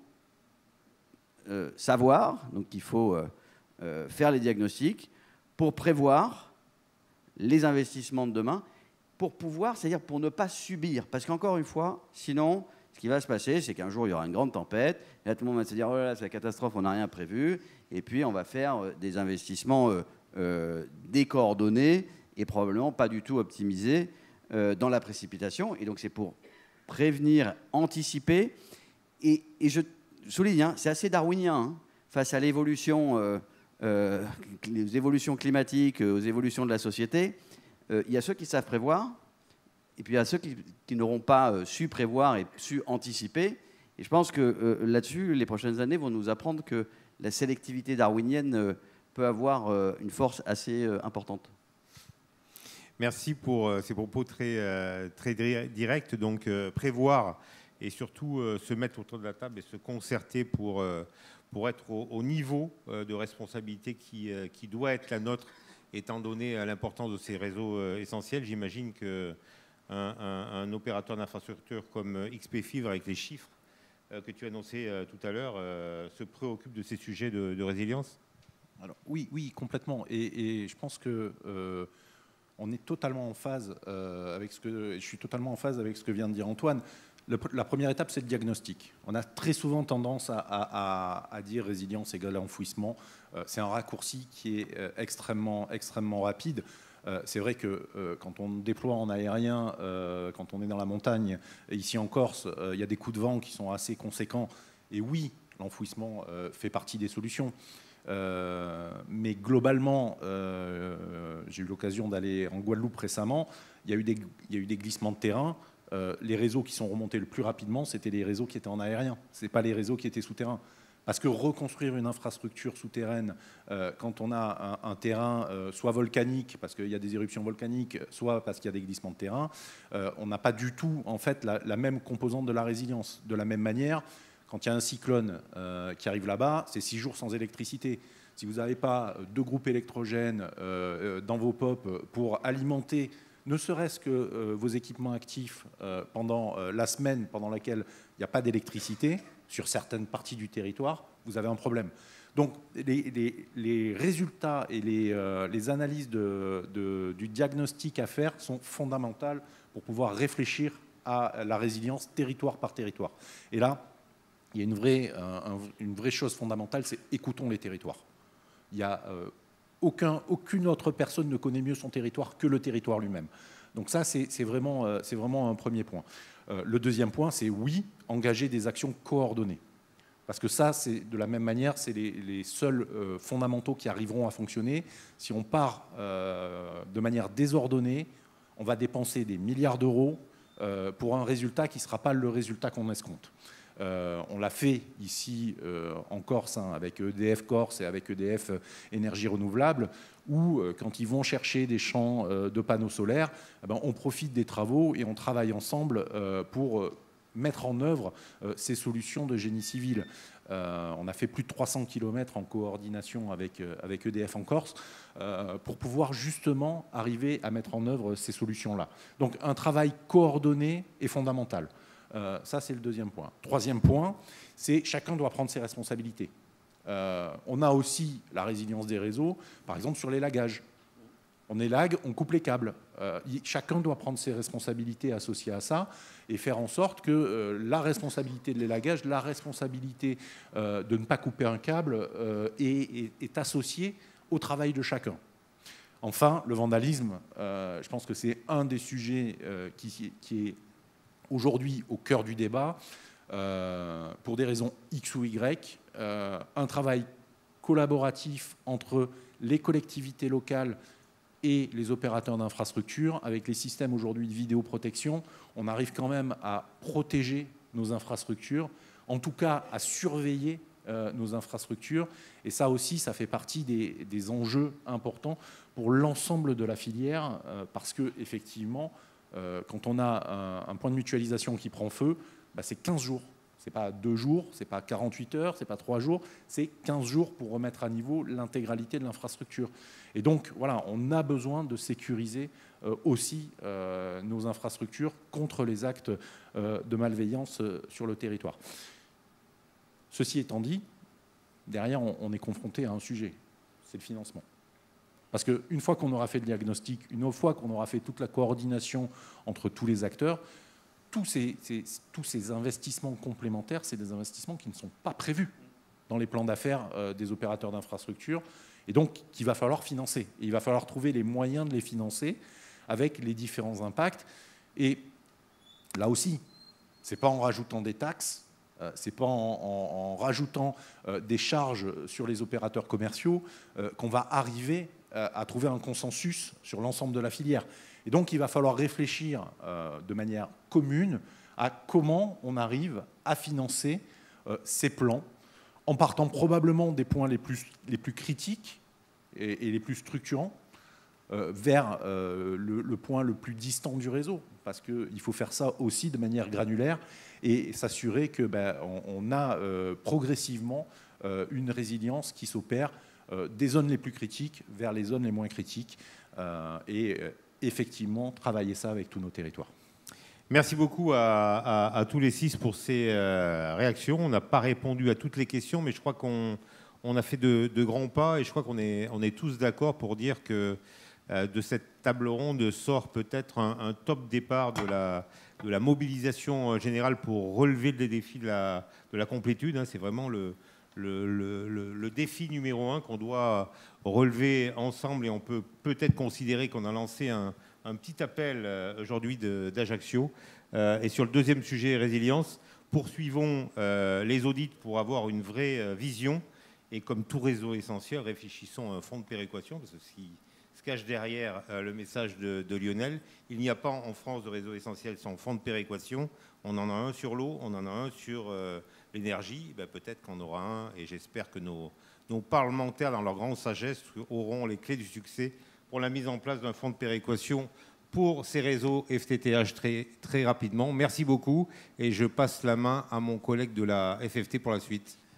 savoir, donc il faut faire les diagnostics pour prévoir les investissements de demain, pour pouvoir, c'est-à-dire pour ne pas subir. Parce qu'encore une fois, sinon, ce qui va se passer, c'est qu'un jour, il y aura une grande tempête, et là, tout le monde va se dire, oh là là, c'est la catastrophe, on n'a rien prévu, et puis on va faire des investissements décoordonnés et probablement pas du tout optimisés dans la précipitation. Et donc, c'est pour prévenir, anticiper. Et je souligne, c'est assez darwinien. face à l'évolution, les évolutions climatiques, aux évolutions de la société, il y a ceux qui savent prévoir, et puis il y a ceux qui n'auront pas su prévoir et su anticiper. Et je pense que là-dessus, les prochaines années vont nous apprendre que la sélectivité darwinienne peut avoir une force assez importante. Merci pour ces propos très, très directs. Donc, prévoir et surtout se mettre autour de la table et se concerter pour être au niveau de responsabilité qui doit être la nôtre, étant donné l'importance de ces réseaux essentiels. J'imagine qu'un opérateur d'infrastructure comme XP Fibre, avec les chiffres que tu annonçais tout à l'heure, se préoccupe de ces sujets de résilience? Alors, oui, complètement. Et je pense que on est totalement en phase avec je suis totalement en phase avec ce que vient de dire Antoine. La première étape, c'est le diagnostic. On a très souvent tendance à dire résilience égale enfouissement. C'est un raccourci qui est extrêmement rapide. C'est vrai que quand on déploie en aérien, quand on est dans la montagne, ici en Corse, il y a des coups de vent qui sont assez conséquents. Et oui, l'enfouissement fait partie des solutions. Mais globalement, j'ai eu l'occasion d'aller en Guadeloupe récemment. Il y a eu des glissements de terrain. Les réseaux qui sont remontés le plus rapidement, c'était les réseaux qui étaient en aérien. Ce n'est pas les réseaux qui étaient souterrains. Parce que reconstruire une infrastructure souterraine, quand on a un terrain soit volcanique, parce qu'il y a des éruptions volcaniques, soit parce qu'il y a des glissements de terrain, on n'a pas du tout en fait, la même composante de la résilience. De la même manière, quand il y a un cyclone qui arrive là-bas, c'est 6 jours sans électricité. Si vous n'avez pas 2 groupes électrogènes dans vos POP pour alimenter ne serait-ce que vos équipements actifs pendant la semaine pendant laquelle il n'y a pas d'électricité, sur certaines parties du territoire, vous avez un problème. Donc les résultats et les analyses du diagnostic à faire sont fondamentales pour pouvoir réfléchir à la résilience territoire par territoire. Et là, il y a une vraie chose fondamentale, c'est écoutons les territoires. Il y a aucune autre personne ne connaît mieux son territoire que le territoire lui-même. Donc ça, c'est vraiment un premier point. Le deuxième point, c'est oui, engager des actions coordonnées. Parce que ça, c'est de la même manière, c'est les seuls fondamentaux qui arriveront à fonctionner. Si on part de manière désordonnée, on va dépenser des milliards d'euros pour un résultat qui ne sera pas le résultat qu'on escompte. On l'a fait ici en Corse avec EDF Corse et avec EDF Énergie Renouvelable, où quand ils vont chercher des champs de panneaux solaires, on profite des travaux et on travaille ensemble pour mettre en œuvre ces solutions de génie civil. On a fait plus de 300 km en coordination avec EDF en Corse pour pouvoir justement arriver à mettre en œuvre ces solutions-là. Donc un travail coordonné est fondamental. Ça, c'est le deuxième point. Troisième point, c'est chacun doit prendre ses responsabilités. On a aussi la résilience des réseaux, par exemple sur l'élagage. On élague, on coupe les câbles. Chacun doit prendre ses responsabilités associées à ça et faire en sorte que la responsabilité de l'élagage, la responsabilité de ne pas couper un câble est associée au travail de chacun. Enfin, le vandalisme, je pense que c'est un des sujets qui est aujourd'hui au cœur du débat, pour des raisons X ou Y, un travail collaboratif entre les collectivités locales et les opérateurs d'infrastructures. Avec les systèmes aujourd'hui de vidéoprotection, on arrive quand même à protéger nos infrastructures, en tout cas à surveiller nos infrastructures. Et ça aussi, ça fait partie des enjeux importants pour l'ensemble de la filière, parce que effectivement, quand on a un point de mutualisation qui prend feu, c'est 15 jours. Ce n'est pas 2 jours, ce n'est pas 48 heures, ce n'est pas 3 jours, c'est 15 jours pour remettre à niveau l'intégralité de l'infrastructure. Et donc, voilà, on a besoin de sécuriser aussi nos infrastructures contre les actes de malveillance sur le territoire. Ceci étant dit, derrière, on est confronté à un sujet, c'est le financement. Parce qu'une fois qu'on aura fait le diagnostic, une fois qu'on aura fait toute la coordination entre tous les acteurs, tous ces investissements complémentaires, c'est des investissements qui ne sont pas prévus dans les plans d'affaires des opérateurs d'infrastructure, et donc qu'il va falloir financer. Et il va falloir trouver les moyens de les financer avec les différents impacts. Et là aussi, ce n'est pas en rajoutant des taxes Ce n'est pas en rajoutant des charges sur les opérateurs commerciaux qu'on va arriver à trouver un consensus sur l'ensemble de la filière. Et donc, il va falloir réfléchir de manière commune à comment on arrive à financer ces plans, en partant probablement des points les plus critiques et les plus structurants, vers le point le plus distant du réseau, parce qu'il faut faire ça aussi de manière granulaire et s'assurer que on a progressivement une résilience qui s'opère des zones les plus critiques vers les zones les moins critiques et effectivement travailler ça avec tous nos territoires. Merci beaucoup à tous les 6 pour ces réactions. On n'a pas répondu à toutes les questions, mais je crois qu'on a fait de grands pas et je crois qu'on est tous d'accord pour dire que de cette table ronde sort peut-être un top départ de la mobilisation générale pour relever les défis de la complétude. C'est vraiment le défi numéro 1 qu'on doit relever ensemble et on peut peut-être considérer qu'on a lancé un petit appel aujourd'hui d'Ajaccio. Et sur le deuxième sujet, résilience, poursuivons les audits pour avoir une vraie vision et comme tout réseau essentiel, réfléchissons à un fonds de péréquation parce que ce qui se cache derrière le message de Lionel, il n'y a pas en France de réseau essentiel sans fonds de péréquation. On en a un sur l'eau, on en a un sur l'énergie. Peut-être qu'on aura un et j'espère que nos parlementaires, dans leur grande sagesse, auront les clés du succès pour la mise en place d'un fonds de péréquation pour ces réseaux FTTH très rapidement. Merci beaucoup et je passe la main à mon collègue de la FFT pour la suite.